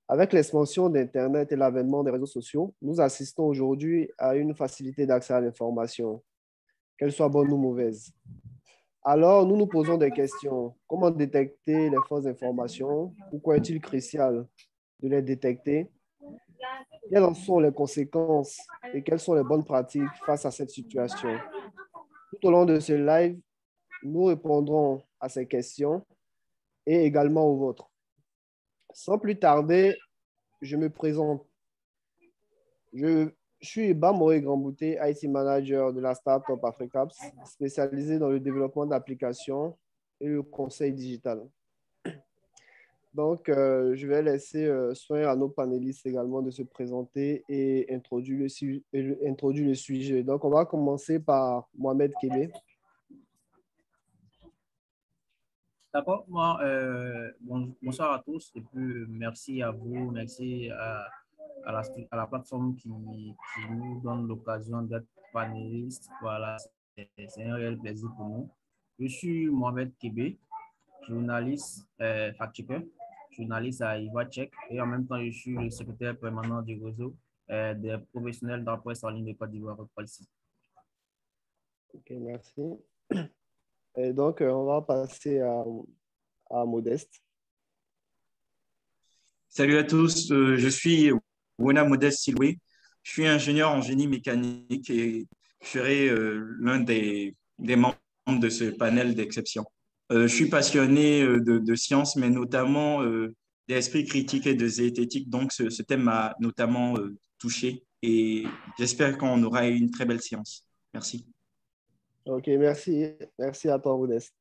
Avec l'expansion d'Internet et l'avènement des réseaux sociaux, nous assistons aujourd'hui à une facilité d'accès à l'information, qu'elle soit bonne ou mauvaise. Alors, nous nous posons des questions. Comment détecter les fausses informations? Pourquoi est-il crucial de les détecter? Quelles en sont les conséquences et quelles sont les bonnes pratiques face à cette situation? Tout au long de ce live, nous répondrons à ces questions et également aux vôtres. Sans plus tarder, je me présente. Je suis Bamoé Grambouté, IT Manager de la startup Africaps, spécialisée dans le développement d'applications et le conseil digital. Donc, je vais laisser soin à nos panélistes également de se présenter et introduire le sujet. Donc, on va commencer par Mohamed Kébé. D'accord, moi, bonsoir à tous et puis merci à vous, merci à la plateforme qui nous donne l'occasion d'être panéliste. Voilà, c'est un réel plaisir pour nous. Je suis Mohamed Kébé, journaliste, fact-checker, journaliste à IvaCheck et en même temps, je suis le secrétaire permanent du réseau des professionnels de la presse en ligne de Côte d'Ivoire. Ok, merci. Et donc, on va passer à Modeste. Salut à tous, je suis Wona Modeste Siloué. Je suis ingénieur en génie mécanique et je serai l'un des membres de ce panel d'exception. Je suis passionné de sciences, mais notamment d'esprit critique et de zététique. Donc, ce thème m'a notamment touché et j'espère qu'on aura une très belle séance. Merci. Ok, merci. Merci à toi, Modeste.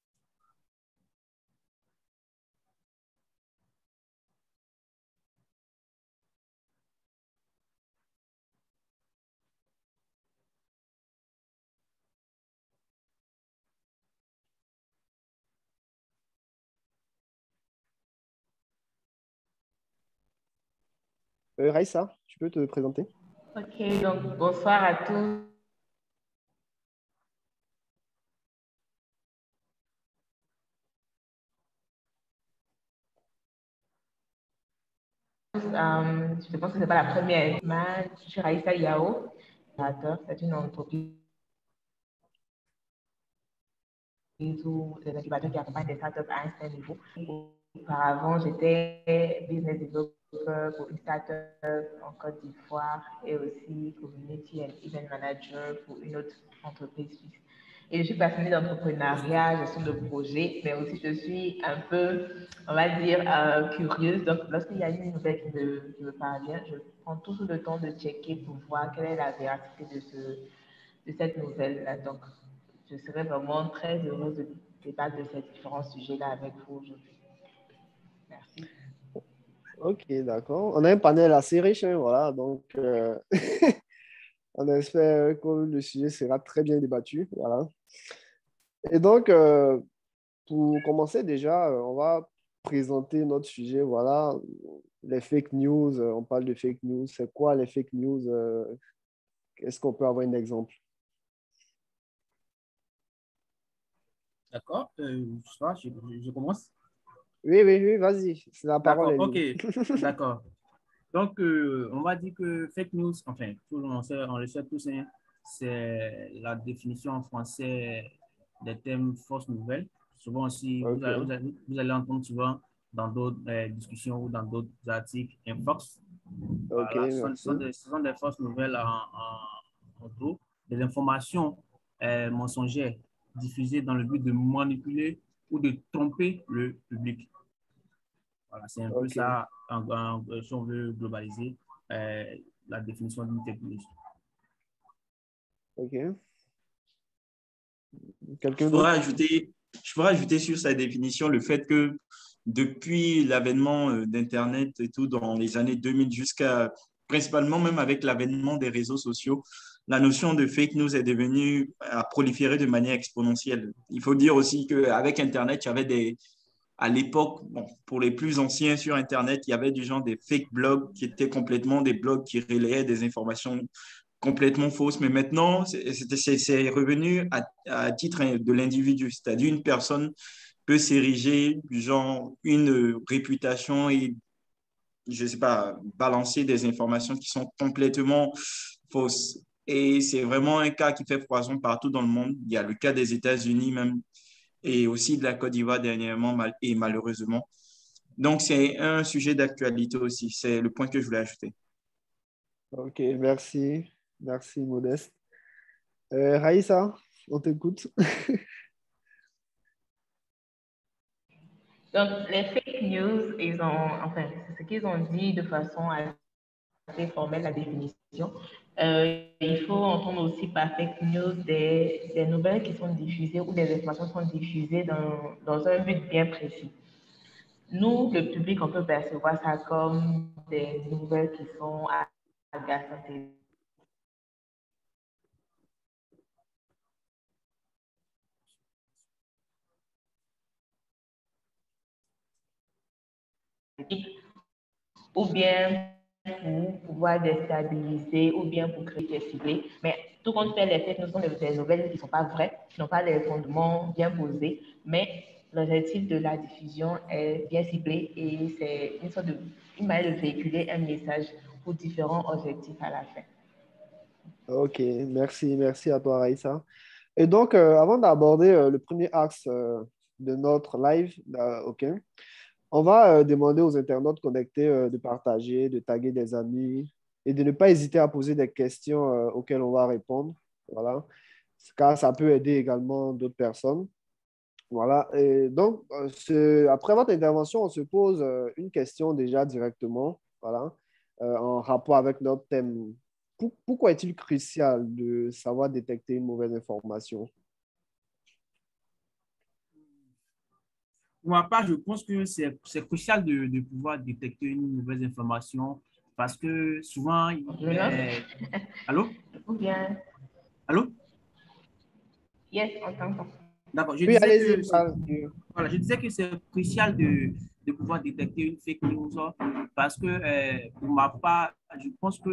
Raïssa, tu peux te présenter? Ok, donc bonsoir à tous. Je pense que ce n'est pas la première. Je suis Raïssa Yao. C'est une entreprise où les incubateurs qui accompagnent des startups à un certain niveau. Auparavant, j'étais business developer pour une startup en Côte d'Ivoire et aussi community and event manager pour une autre entreprise suisse. Et je suis passionnée d'entrepreneuriat, gestion de projet, mais aussi je suis un peu, on va dire, curieuse. Donc, lorsqu'il y a une nouvelle qui me parvient, je prends toujours le temps de checker pour voir quelle est la véracité de cette nouvelle-là. Donc, je serais vraiment très heureuse de débattre de ces différents sujets-là avec vous aujourd'hui. Merci. Ok, d'accord. On a un panel assez riche, hein, voilà. Donc, on espère que le sujet sera très bien débattu. Voilà. Et donc, pour commencer déjà, on va présenter notre sujet. Voilà, les fake news. On parle de fake news. C'est quoi les fake news? Est-ce qu'on peut avoir un exemple? D'accord, je commence. Oui, vas-y. La parole est D'accord, ok, libre. d'accord. Donc, on va dire que fake news, enfin, on le sait tous, hein, c'est la définition en français des termes fausses nouvelles. Souvent aussi, Ok, vous allez entendre souvent dans d'autres discussions ou dans d'autres articles, infox. ok, Voilà, merci. ce sont des fausses nouvelles en gros, des informations mensongères diffusées dans le but de manipuler ou de tromper le public. Voilà, c'est un peu Ok, ça, si on veut globaliser la définition d'une technologie. ok. Je Quelqu'un pourrais d'autre? ajouter, je pourrais ajouter sur sa définition le fait que depuis l'avènement d'Internet et tout dans les années 2000 jusqu'à principalement même avec l'avènement des réseaux sociaux, la notion de fake news est devenue à proliférer de manière exponentielle. Il faut dire aussi qu'avec Internet, il y avait à l'époque, bon, pour les plus anciens sur Internet, il y avait du genre des fake blogs qui étaient complètement des blogs qui relayaient des informations complètement fausses. Mais maintenant, c'est revenu à titre de l'individu. C'est-à-dire une personne peut s'ériger, genre, une réputation et je ne sais pas, balancer des informations qui sont complètement fausses. Et c'est vraiment un cas qui fait poison partout dans le monde. Il y a le cas des États-Unis même et aussi de la Côte d'Ivoire dernièrement et malheureusement. Donc, c'est un sujet d'actualité aussi. C'est le point que je voulais ajouter. Ok, merci. Merci, Modeste. Raïssa, on t'écoute. Donc, les fake news, enfin, c'est ce qu'ils ont dit de façon assez formelle, la définition. Il faut entendre aussi par fake news des nouvelles qui sont diffusées ou des informations qui sont diffusées dans un but bien précis. Nous, le public, on peut percevoir ça comme des nouvelles qui sont agaçantes. Ou bien pour pouvoir déstabiliser, ou bien pour créer des ciblés. Mais tout compte fait, les fake news sont des nouvelles qui ne sont pas vraies, qui n'ont pas les fondements bien posés, mais l'objectif de la diffusion est bien ciblé et c'est une manière de véhiculer un message pour différents objectifs à la fin. Ok, merci à toi, Raïssa. Et donc, avant d'aborder le premier axe de notre live, ok, on va demander aux internautes connectés de partager, de taguer des amis et de ne pas hésiter à poser des questions auxquelles on va répondre. Voilà, car ça peut aider également d'autres personnes. Voilà, et donc, après votre intervention, on se pose une question déjà directement, voilà, en rapport avec notre thème. Pourquoi est-il crucial de savoir détecter une mauvaise information? Pour ma part, je pense que c'est crucial de pouvoir détecter une mauvaise information parce que souvent, allô? Ou bien, Allô? yes, on t'entend. D'accord. Oui, allez-y. Voilà, je disais que c'est crucial de pouvoir détecter une fake news parce que pour ma part, je pense que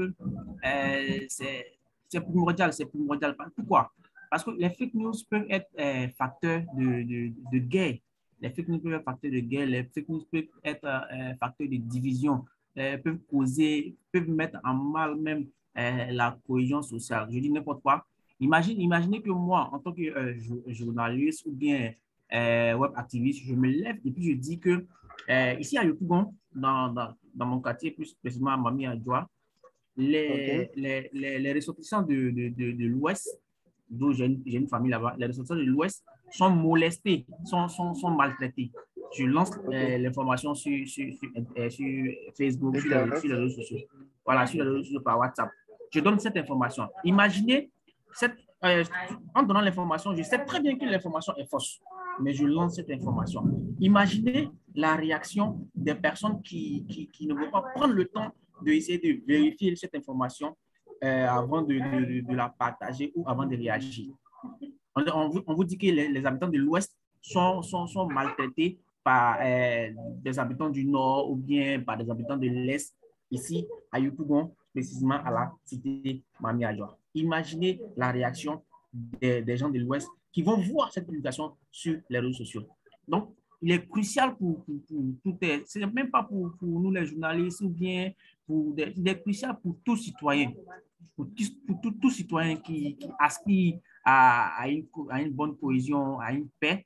c'est primordial. C'est primordial. Pourquoi? Parce que les fake news peuvent être facteurs de guerre. Les fake news peuvent être facteurs de guerre. Les fake news peuvent être facteurs de division. Peuvent mettre en mal même la cohésion sociale. Je dis n'importe quoi. Imaginez que moi, en tant que journaliste ou bien web activiste, je me lève et puis je dis que ici à Yopougon, dans mon quartier, plus précisément à Mami Adjoa, OK. les ressortissants de l'Ouest, d'où j'ai une famille là-bas, les ressortissants de l'Ouest sont molestés, sont maltraités. Je lance OK. l'information sur Facebook, Internet. sur les réseaux sociaux. Voilà, sur les réseaux sociaux par WhatsApp. Je donne cette information. Imaginez, cette, en donnant l'information, je sais très bien que l'information est fausse, mais je lance cette information. Imaginez la réaction des personnes qui ne vont pas prendre le temps d'essayer de vérifier cette information avant de la partager ou avant de réagir. On vous dit que les habitants de l'Ouest sont maltraités par des habitants du Nord ou bien par des habitants de l'Est, ici à Yopougon, précisément à la cité Mami Adjoa. Imaginez la réaction des gens de l'Ouest qui vont voir cette publication sur les réseaux sociaux. Donc, il est crucial pour tout, c'est même pas pour nous les journalistes ou bien il est crucial pour tout citoyen, pour tout citoyen qui aspire à une bonne cohésion, à une paix,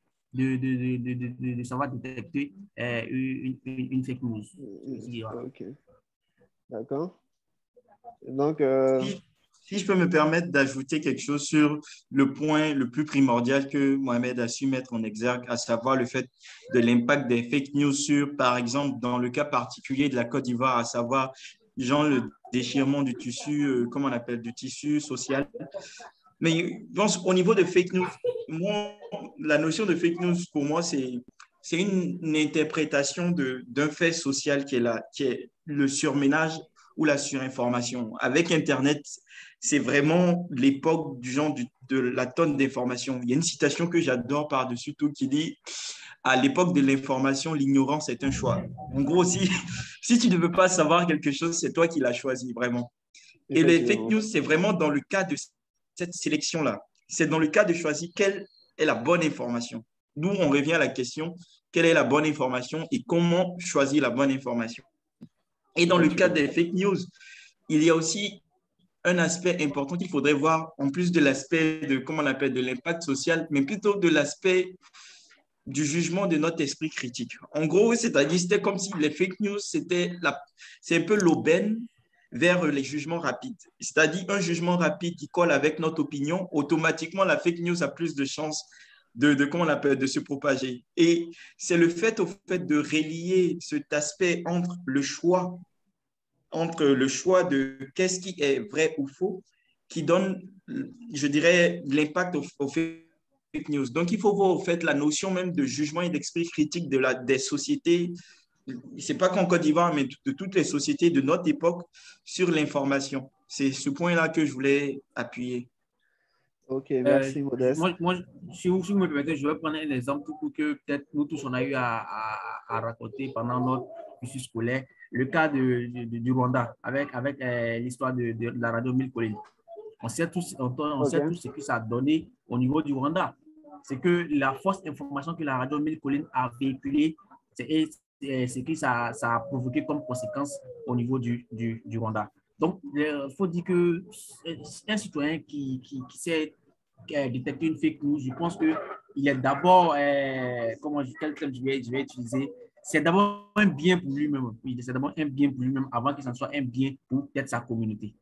de savoir détecter une fake news. OK. D'accord. Donc, Si je peux me permettre d'ajouter quelque chose sur le point le plus primordial que Mohamed a su mettre en exergue, à savoir le fait de l'impact des fake news sur, par exemple, dans le cas particulier de la Côte d'Ivoire, à savoir, genre, le déchirement du tissu, comment on appelle, du tissu social. Mais je pense, au niveau de fake news, moi, la notion de fake news, pour moi, c'est une interprétation d'un fait social qui est là, qui est le surménage ou la surinformation. Avec Internet, c'est vraiment l'époque du genre de la tonne d'informations. Il y a une citation que j'adore par-dessus tout qui dit à l'époque de l'information, l'ignorance est un choix. En gros, si tu ne veux pas savoir quelque chose, c'est toi qui l'as choisi, vraiment. Et les fake effectivement. news, c'est vraiment dans le cas de cette sélection-là. C'est dans le cas de choisir quelle est la bonne information. D'où on revient à la question, quelle est la bonne information et comment choisir la bonne information. Et dans le cadre des fake news, il y a aussi un aspect important qu'il faudrait voir, en plus de l'aspect de, comment on appelle, de l'impact social, mais plutôt de l'aspect du jugement de notre esprit critique. En gros, c'est-à-dire, c'était comme si les fake news, c'est un peu l'aubaine vers les jugements rapides. C'est-à-dire, un jugement rapide qui colle avec notre opinion, automatiquement, la fake news a plus de chances comment on appelle, de se propager. Et c'est le fait, au fait, de relier cet aspect entre le choix de qu'est-ce qui est vrai ou faux, qui donne, je dirais, l'impact au fake news. Donc, il faut voir, au fait, la notion même de jugement et d'esprit critique des sociétés, c'est pas qu'en Côte d'Ivoire, mais de toutes les sociétés de notre époque sur l'information. C'est ce point-là que je voulais appuyer. Ok, merci, Modeste. Si vous me permettez, je vais prendre un exemple pour que peut-être nous tous, on a eu à raconter pendant notre cursus scolaire, le cas du Rwanda avec l'histoire de la radio Mille Collines. On sait tous ce que ça a donné au niveau du Rwanda. C'est que la fausse information que la radio Mille Collines a véhiculée, c'est que ça a provoqué comme conséquence au niveau du Rwanda. Donc, il faut dire qu'un citoyen qui sait détecter une fake news, je pense qu'il est d'abord, quel terme je vais utiliser, c'est d'abord un bien pour lui-même. Oui, c'est d'abord un bien pour lui-même avant que ça soit un bien pour peut-être sa communauté.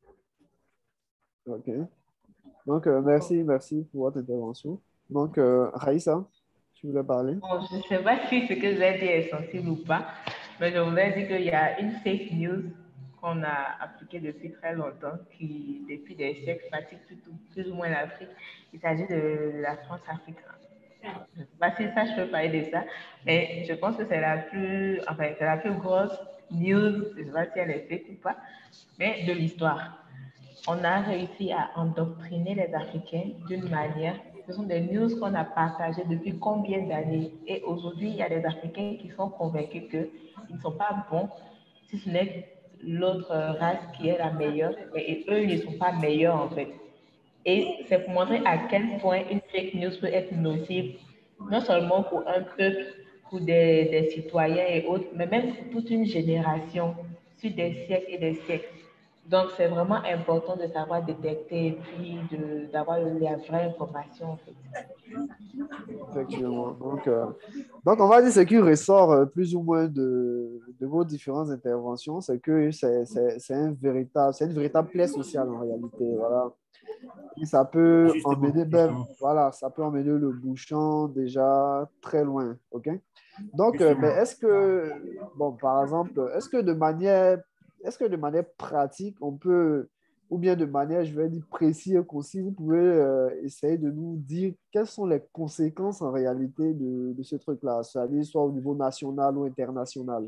Ok. Donc, merci pour votre intervention. Donc, Raïssa, tu voulais parler? Bon, je ne sais pas si ce que j'ai dit est sensible ou pas, mais je voudrais dire qu'il y a une fake news qu'on a appliquée depuis très longtemps, qui, depuis des siècles, fatigue plus ou moins l'Afrique. Il s'agit de la France-Afrique. Je ne sais pas si ça, je peux parler de ça, mais je pense que c'est la plus grosse news, je ne sais pas si elle est fake ou pas, mais de l'histoire. On a réussi à endoctriner les Africains d'une manière. Ce sont des news qu'on a partagées depuis combien d'années. Et aujourd'hui, il y a des Africains qui sont convaincus qu'ils ne sont pas bons, si ce n'est l'autre race qui est la meilleure. Et eux, ils ne sont pas meilleurs en fait. Et c'est pour montrer à quel point une fake news peut être nocive, non seulement pour un peuple, pour des citoyens et autres, mais même pour toute une génération sur des siècles et des siècles. Donc, c'est vraiment important de savoir détecter et puis d'avoir la vraie information, en fait. Effectivement. Donc, on va dire ce qui ressort plus ou moins de vos différentes interventions, c'est que c'est une véritable plaie sociale en réalité. Voilà. Et ça peut emmener, ça peut emmener le bouchon déjà très loin. OK? Donc, mais par exemple, est-ce que de manière pratique, on peut, ou bien de manière, je vais dire, précise et concise, vous pouvez essayer de nous dire quelles sont les conséquences en réalité de ce truc-là, c'est-à-dire soit au niveau national ou international.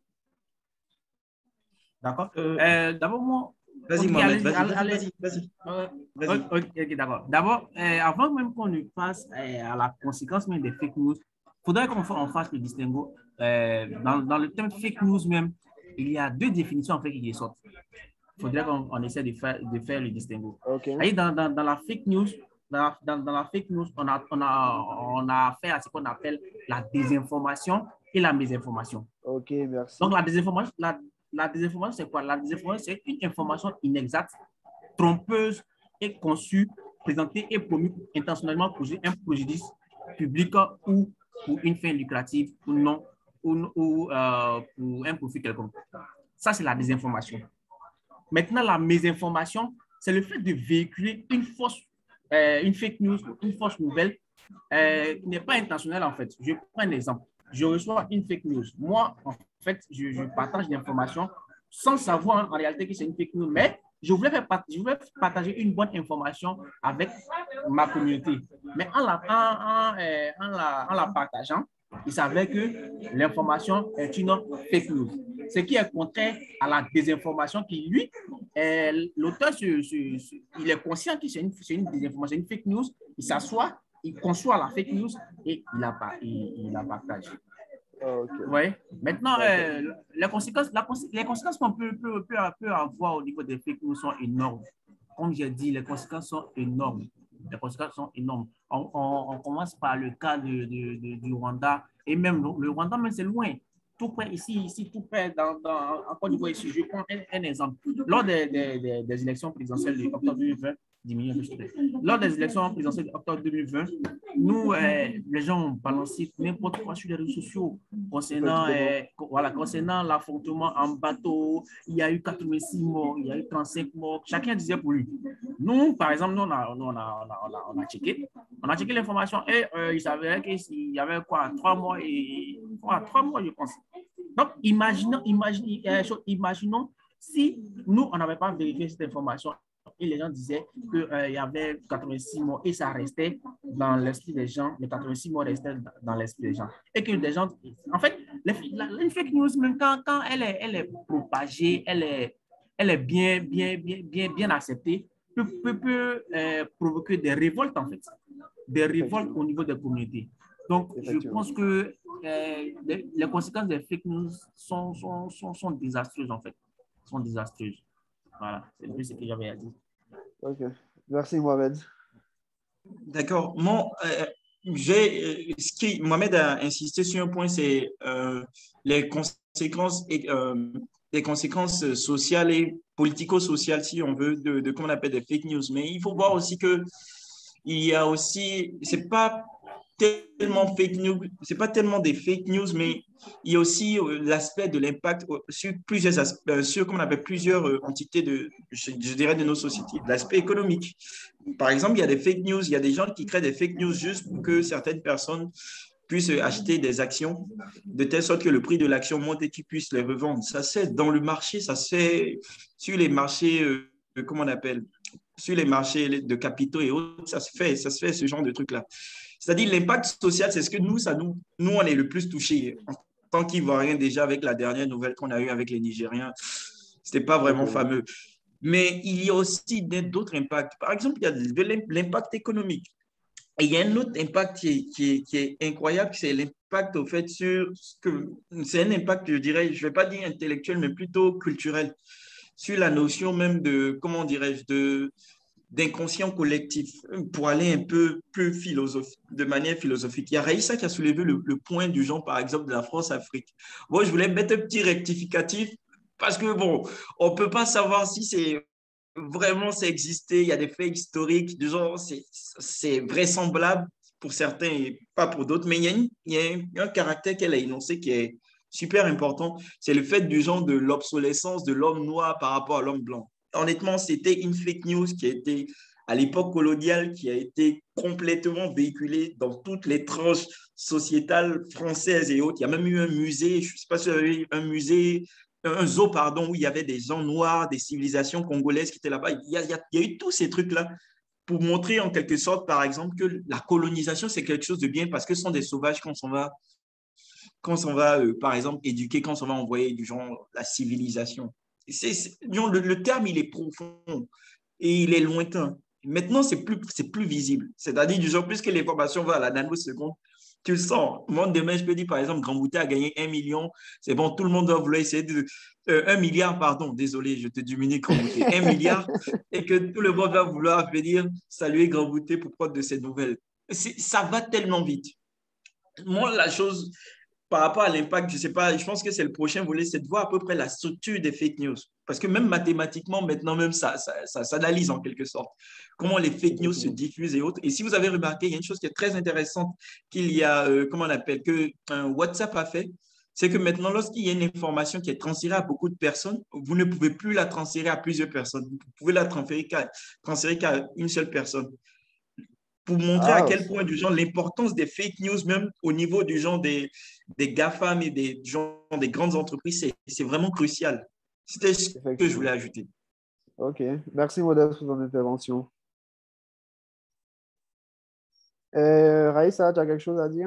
D'accord. D'abord, moi. Vas-y, Mohamed, vas-y. Ok, d'accord. D'abord, avant même qu'on ne passe à la conséquence même des fake news, il faudrait qu'on fasse le distinguo. Dans le terme fake news même, il y a deux définitions en fait qui sortent. Il faudrait qu'on essaie de faire le distinguo. Okay. Dans la fake news, dans la fake news, on a affaire à ce qu'on appelle la désinformation et la mésinformation. Ok, merci. Donc, la désinformation, c'est quoi? La désinformation, c'est une information inexacte, trompeuse et conçue, présentée et promue intentionnellement pour un préjudice public ou pour une fin lucrative ou non, ou pour un profit quelconque. Ça, c'est la désinformation. Maintenant, la mésinformation, c'est le fait de véhiculer une fake news, une fausse nouvelle qui n'est pas intentionnelle en fait. Je prends un exemple. Je reçois une fake news. Moi, en fait, je partage l'information sans savoir en réalité que c'est une fake news, mais je voulais partager une bonne information avec ma communauté. Mais en la partageant, il s'avère que l'information est une fake news. Ce qui est contraire à la désinformation qui, lui, l'auteur, il est conscient que c'est une désinformation, une fake news. Il s'assoit, il conçoit la fake news et il la partage. Okay. Ouais. Maintenant, les conséquences qu'on peut avoir au niveau des fake news sont énormes. Comme j'ai dit, les conséquences sont énormes. Les conséquences sont énormes. On commence par le cas du Rwanda. Et même le Rwanda, mais c'est loin. tout près ici, tout près en Côte d'Ivoire, ici, je prends un exemple. Lors des élections présidentielles d'octobre 2020, lors des élections présidentielles d'octobre 2020, nous, les gens ont balancé n'importe quoi sur les réseaux sociaux concernant l'affrontement en bateau. Il y a eu 86 morts, il y a eu 35 morts. Chacun disait pour lui. Nous, par exemple, on a checké. On a checké l'information et il s'avérait qu'il y avait quoi, 3 mois, je pense. Donc, imaginons si nous, on n'avait pas vérifié cette information et les gens disaient qu'il y avait 86 morts et ça restait dans l'esprit des gens, les 86 morts restaient dans l'esprit des gens. Et que des gens, en fait, une fake news, même quand elle est propagée, elle est bien acceptée, peut provoquer des révoltes, en fait, des révoltes au niveau des communautés. Donc, je pense que les conséquences des fake news sont désastreuses, en fait. Sont désastreuses. Voilà, c'est un peu ce que j'avais à dire. Ok. Merci, Mohamed. D'accord. Mohamed a insisté sur un point, c'est les conséquences sociales et politico-sociales, si on veut, de comment on appelle des fake news. Mais il faut voir aussi que il y a aussi, c'est pas tellement fake news, c'est pas tellement des fake news, mais il y a aussi l'aspect de l'impact sur plusieurs aspects, sur comment on appelle plusieurs entités je dirais de nos sociétés, l'aspect économique. Par exemple, il y a des fake news, il y a des gens qui créent des fake news juste pour que certaines personnes puissent acheter des actions de telle sorte que le prix de l'action monte et qu'ils puissent les revendre. Ça se fait dans le marché, ça se fait sur les marchés, comment on appelle, sur les marchés de capitaux et autres, ça se fait ce genre de trucs-là. C'est-à-dire l'impact social, c'est ce que nous, on est le plus touchés. En tant qu'Ivoiriens, déjà avec la dernière nouvelle qu'on a eue avec les Nigériens, c'était pas vraiment fameux. Mais il y a aussi d'autres impacts. Par exemple, il y a de l'impact économique. Et il y a un autre impact qui est incroyable, c'est l'impact au fait c'est un impact, je dirais, je ne vais pas dire intellectuel, mais plutôt culturel, sur la notion même de, comment dirais-je, d'inconscient collectif, pour aller un peu plus de manière philosophique. Il y a Raïssa qui a soulevé le point du genre, par exemple, de la France-Afrique. Moi, je voulais mettre un petit rectificatif parce que, bon, on ne peut pas savoir si c'est existé, il y a des faits historiques, du genre, c'est vraisemblable pour certains et pas pour d'autres, mais il y a un caractère qu'elle a énoncé qui est super important, c'est le fait du genre de l'obsolescence de l'homme noir par rapport à l'homme blanc. Honnêtement, c'était une fake news qui a été, à l'époque coloniale, qui a été complètement véhiculée dans toutes les tranches sociétales françaises et autres. Il y a même eu un musée, je ne sais pas si vous avez eu un musée, un zoo, pardon, où il y avait des gens noirs, des civilisations congolaises qui étaient là-bas. Il y a eu tous ces trucs-là pour montrer en quelque sorte, par exemple, que la colonisation, c'est quelque chose de bien parce que ce sont des sauvages quand on s'en va par exemple, éduquer, quand on va envoyer du genre la civilisation. Le terme, il est profond et il est lointain. Maintenant, c'est plus visible. C'est-à-dire, du genre, puisque l'information va à la nanoseconde, tu le sens. Moi, demain, je peux dire, par exemple, Grand Bouté a gagné 1 million. C'est bon, tout le monde doit vouloir essayer de... 1 milliard, pardon, désolé, je te diminue Grand Bouté. 1 milliard, et que tout le monde va vouloir venir saluer Grand Bouté pour prendre de ses nouvelles. Ça va tellement vite. Moi, la chose par rapport à l'impact, je ne sais pas, je pense que c'est le prochain volet, c'est de voir à peu près la structure des fake news. Parce que même mathématiquement, maintenant, même ça s'analyse en quelque sorte. Comment les fake news se diffusent et autres. Et si vous avez remarqué, il y a une chose qui est très intéressante qu'il y a, comment on appelle, que WhatsApp a fait, c'est que maintenant, lorsqu'il y a une information qui est transférée à beaucoup de personnes, vous ne pouvez plus la transférer à plusieurs personnes. Vous pouvez la transférer qu'à une seule personne pour montrer à quel point du genre l'importance des fake news, même au niveau du genre des GAFAM et des grandes entreprises, c'est vraiment crucial. C'était ce que je voulais ajouter. Ok, merci Modeste pour ton intervention. Raïssa, tu as quelque chose à dire?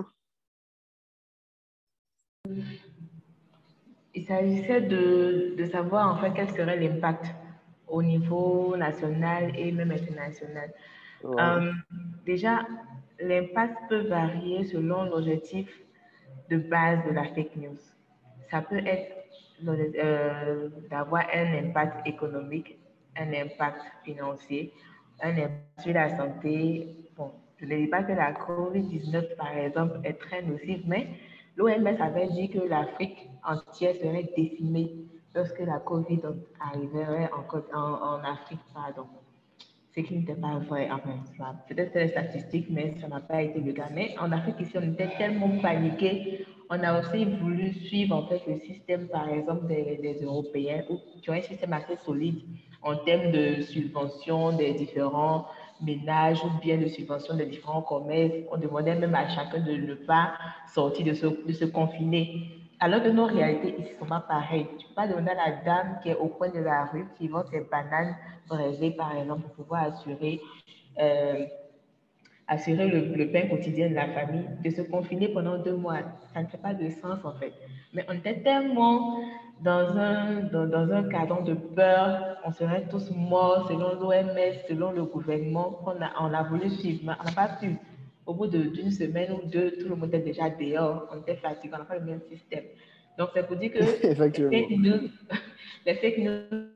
Il s'agissait de savoir en fait quel serait l'impact au niveau national et même international. Ouais. Déjà, l'impact peut varier selon l'objectif de base de la fake news. Ça peut être d'avoir un impact économique, un impact financier, un impact sur la santé. Bon, je ne dis pas que la COVID-19, par exemple, est très nocive, mais L'OMS avait dit que l'Afrique entière serait décimée lorsque la COVID arriverait en Afrique, pardon. Ce qui n'était pas vrai. Enfin, peut-être c'est les statistiques, mais ça n'a pas été le cas. Mais en Afrique, ici, on était tellement paniqués. On a aussi voulu suivre en fait le système, par exemple, des Européens, qui ont un système assez solide en termes de subvention des différents ménages ou bien de subvention des différents commerces. On demandait même à chacun de ne pas sortir, de se confiner. Alors que nos réalités ici ne sont pas pareilles. Tu peux pas demander à la dame qui est au coin de la rue, qui vend ses bananes braisées, par exemple, pour pouvoir euh, assurer le pain quotidien de la famille, de se confiner pendant 2 mois. Ça ne fait pas de sens, en fait. Mais on était tellement dans un cadre de peur, on serait tous morts selon l'OMS, selon le gouvernement, on a voulu suivre, mais on n'a pas pu. Au bout d'une semaine ou deux, tout le monde était déjà dehors, on était fatigué, on n'a pas le même système. Donc, c'est pour dire que Effectivement. les fake news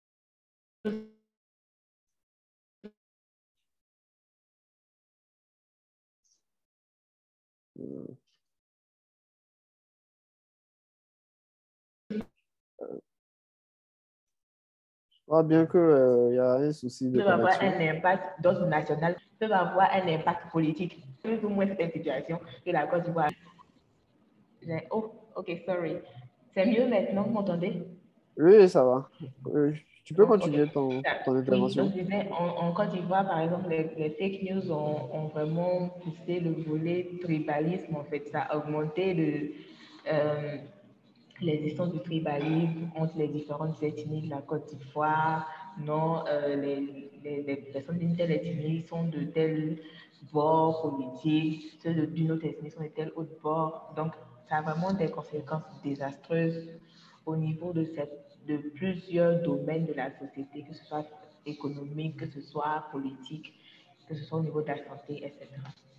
Je crois bien qu'il y a un souci de peuvent avoir connexion. un impact d'ordre national, peuvent avoir un impact politique. Plus ou moins cette situation que la Côte d'Ivoire. Oh, ok, sorry. C'est mieux maintenant, vous m'entendez? Oui, ça va. Tu peux Donc, ok. continuer ton Oui, donc intervention. je disais, en Côte d'Ivoire, par exemple, les fake news ont vraiment poussé le volet tribalisme, en fait. Ça a augmenté euh, l'existence du tribalisme entre les différentes ethnies de la Côte d'Ivoire. Non, les personnes d'une telle ethnie sont de tel bord politique, ceux d'une autre ethnie sont de tel autre bord. Donc, ça a vraiment des conséquences désastreuses au niveau de plusieurs domaines de la société, que ce soit économique, que ce soit politique, que ce soit au niveau de la santé, etc.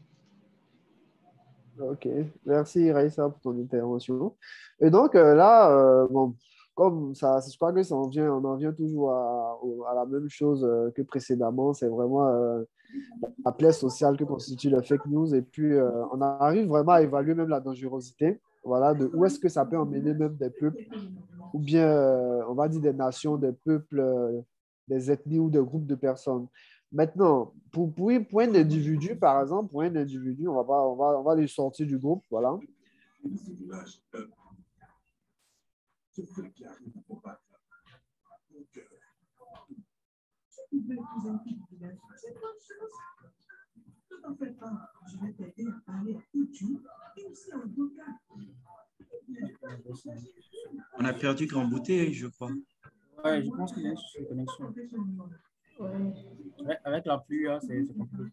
Ok, merci Raïssa pour ton intervention. Et donc là, bon, comme ça, je crois que on en vient toujours à la même chose que précédemment. C'est vraiment la plaie sociale que constitue le fake news. Et puis, on arrive vraiment à évaluer même la dangerosité. Voilà, de où est-ce que ça peut emmener même des peuples, ou bien, on va dire des nations, des peuples, des ethnies ou des groupes de personnes. Maintenant, pour un individu, par exemple, pour un individu, on va les sortir du groupe, voilà. On a perdu Grand Bouteille, je crois. Ouais, je pense qu'il y a un souci de connexion. Avec la pluie, hein, c'est compliqué.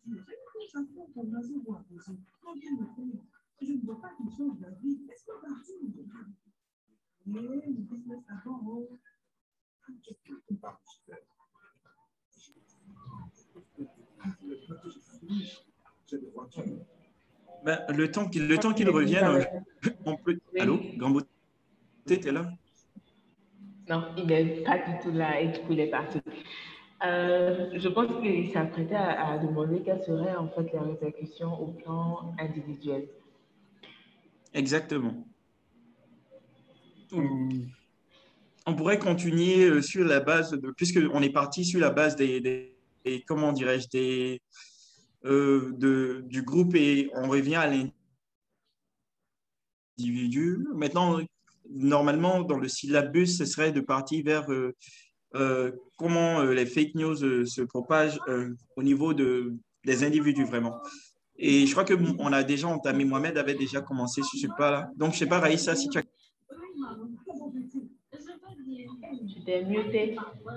Ben, le temps qu'il revienne, on peut. Allô, Oui. Grand Bouteille, t'es là? Non, il n'est pas du tout là et du coup, il est parti. Je pense qu'il s'apprêtait à demander quelles seraient en fait les répercussions au plan individuel. Exactement. On pourrait continuer sur la base puisqu'on est parti sur la base comment dirais-je, du groupe et on revient à l'individu. Maintenant, normalement, dans le syllabus, ce serait de partir vers comment les fake news se propagent au niveau des individus vraiment. Et je crois qu'on a déjà entamé, Mohamed avait déjà commencé sur ce pas-là. Donc, je ne sais pas, Raïssa, si tu as... Tu t'es muté.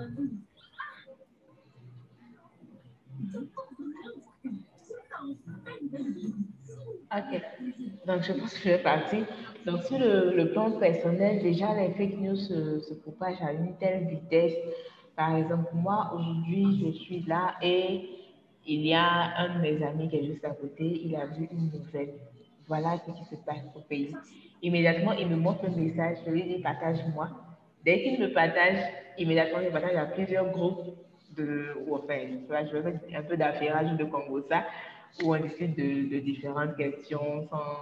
Ok, donc je pense que je vais partir. Donc sur le plan personnel, déjà les fake news se propagent à une telle vitesse. Par exemple, moi aujourd'hui, je suis là et il y a un de mes amis qui est juste à côté, il a vu une nouvelle. Voilà ce qui se passe au pays. Immédiatement, il me montre un message, je lui dis partage-moi. Dès qu'il me partage, immédiatement, je partage à plusieurs groupes ou enfin, je vais faire un peu d'affairage ou de Congo ça, où on discute de différentes questions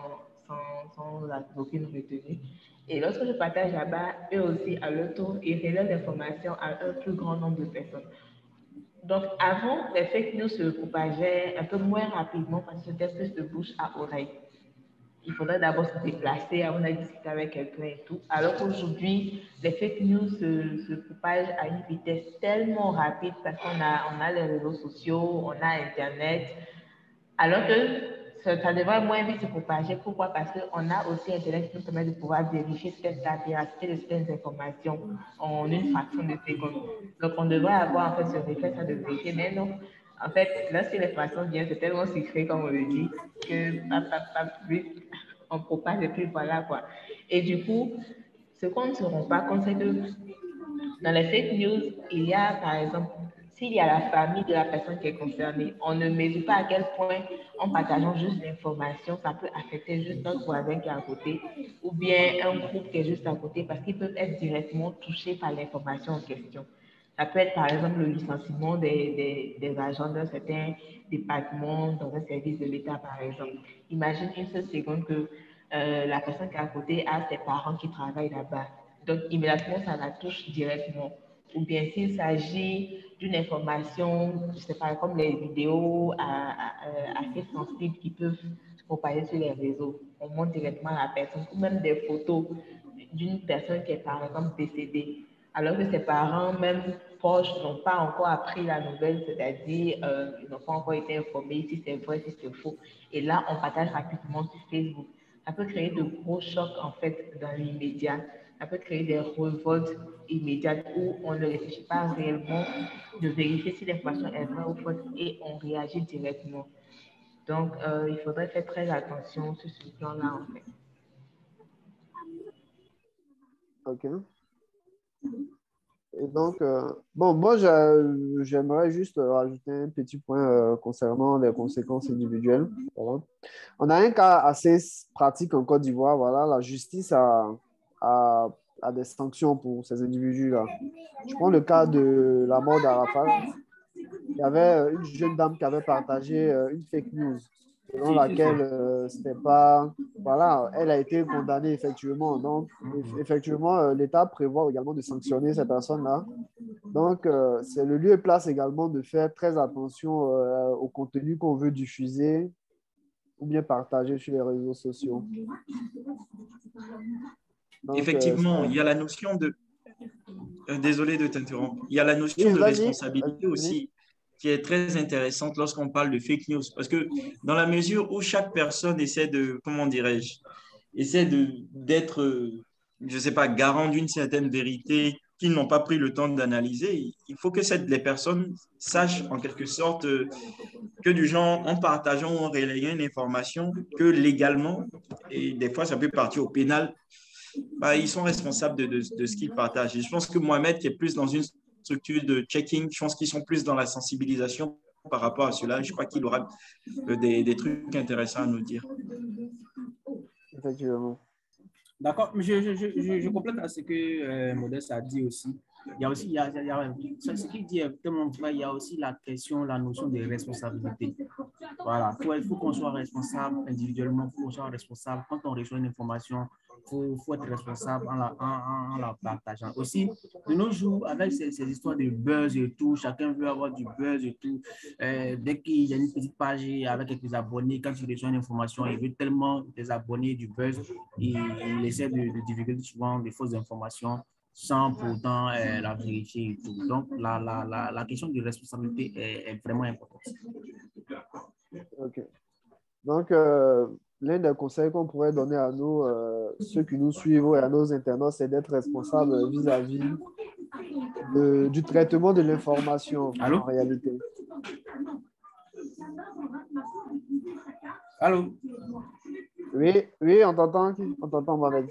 sans aucune retenue. Et lorsque je partage là-bas, eux aussi, à leur tour, ils relaient l'information à un plus grand nombre de personnes. Donc, avant, les fake news se propageaient un peu moins rapidement parce que c'était plus de bouche à oreille. Il faudrait d'abord se déplacer avant d'aller discuter avec quelqu'un et tout. Alors qu'aujourd'hui, les fake news se propagent à une vitesse tellement rapide parce qu'on a les réseaux sociaux, on a Internet. Alors que ça devrait moins vite se propager. Pourquoi? Parce qu'on a aussi Internet qui nous permet de pouvoir vérifier la véracité de certaines informations en une fraction de seconde. Donc, on devrait avoir en fait ce réflexe de vérifier. Mais non, en fait, lorsque l'information vient, c'est tellement secret, comme on le dit, que vite, on propage et puis voilà quoi. Et du coup, ce qu'on ne se rend pas compte, c'est que dans les fake news, il y a par exemple, s'il y a la famille de la personne qui est concernée, on ne mesure pas à quel point, en partageant juste l'information, ça peut affecter juste notre voisin qui est à côté ou bien un groupe qui est juste à côté parce qu'ils peuvent être directement touchés par l'information en question. Ça peut être par exemple le licenciement des agents d'un certain département dans un service de l'État, par exemple. Imagine une seule seconde que la personne qui est à côté a ses parents qui travaillent là-bas. Donc, immédiatement, ça la touche directement. Ou bien s'il s'agit d'une information, je sais pas, comme les vidéos assez sensibles qui peuvent se propager sur les réseaux, on montre directement à la personne, ou même des photos d'une personne qui est par exemple décédée, alors que ses parents, même proches, n'ont pas encore appris la nouvelle, c'est-à-dire ils n'ont pas encore été informés si c'est vrai, si c'est faux. Et là, on partage rapidement sur Facebook. Ça peut créer de gros chocs en fait dans l'immédiat. Ça peut créer des révoltes immédiates où on ne réfléchit pas réellement de vérifier si l'information est vraie ou fausse et on réagit directement. Donc, il faudrait faire très attention sur ce plan-là en fait. OK. Et donc, bon, moi, j'aimerais juste rajouter un petit point concernant les conséquences individuelles. Voilà. On a un cas assez pratique en Côte d'Ivoire. Voilà, la justice a des sanctions pour ces individus-là. Je prends le cas de la mort d'Arafat. Il y avait une jeune dame qui avait partagé une fake news selon laquelle c'était pas. Voilà, elle a été condamnée effectivement. Donc, effectivement, l'État prévoit également de sanctionner ces personnes-là. Donc, c'est le lieu et place également de faire très attention au contenu qu'on veut diffuser ou bien partager sur les réseaux sociaux. Donc, Effectivement, il y a la notion de... désolé de t'interrompre. Il y a la notion oui, de vas-y, responsabilité vas-y. aussi qui est très intéressante lorsqu'on parle de fake news. Parce que dans la mesure où chaque personne essaie de, comment dirais-je, essaie d'être, je ne sais pas, garant d'une certaine vérité qu'ils n'ont pas pris le temps d'analyser, il faut que les personnes sachent en quelque sorte que du genre, en partageant ou en relayant une information, que légalement, et des fois ça peut partir au pénal, bah, ils sont responsables de ce qu'ils partagent. Et je pense que Mohamed, qui est plus dans une structure de checking, je pense qu'ils sont plus dans la sensibilisation par rapport à cela. Je crois qu'il aura des trucs intéressants à nous dire. Effectivement. D'accord, mais je complète à ce que Modeste a dit aussi. Il y a aussi, ce qu'il dit est tellement vrai, il y a aussi la question, la notion de responsabilité. Voilà, il faut qu'on soit responsable individuellement, il faut qu'on soit responsable quand on reçoit une information. Faut être responsable en la partageant. Aussi, de nos jours, avec ces histoires de buzz et tout, chacun veut avoir du buzz et tout. Dès qu'il y a une petite page avec quelques abonnés, quand il reçoit une information, il veut tellement des abonnés, du buzz, il essaie de divulguer souvent des fausses informations sans pourtant la vérifier et tout. Donc, la question de responsabilité est vraiment importante. OK. Donc, l'un des conseils qu'on pourrait donner à nous, ceux qui nous suivent et à nos internautes, c'est d'être responsable vis-à-vis du traitement de l'information Allô? en réalité. Allô? Oui, oui, on t'entend, Mohamed.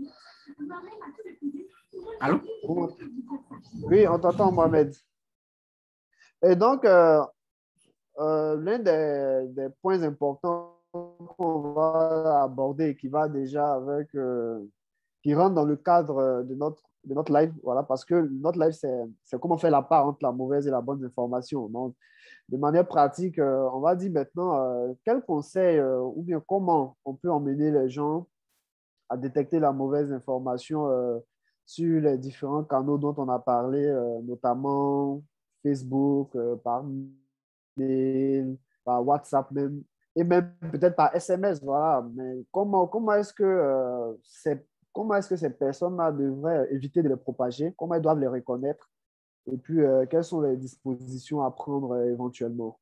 Allô? Oui, on t'entend, Mohamed. Et donc, l'un des points importants qu'on va aborder, qui va déjà avec, qui rentre dans le cadre de notre de notre live, voilà, parce que notre live, c'est comment faire la part entre la mauvaise et la bonne information. Donc, de manière pratique, on va dire maintenant, quels conseils ou bien comment on peut emmener les gens à détecter la mauvaise information sur les différents canaux dont on a parlé, notamment Facebook, par mail, par WhatsApp même, et même peut-être par SMS, voilà. Mais comment est-ce que ces personnes-là devraient éviter de les propager? Comment elles doivent les reconnaître? Et puis, quelles sont les dispositions à prendre éventuellement?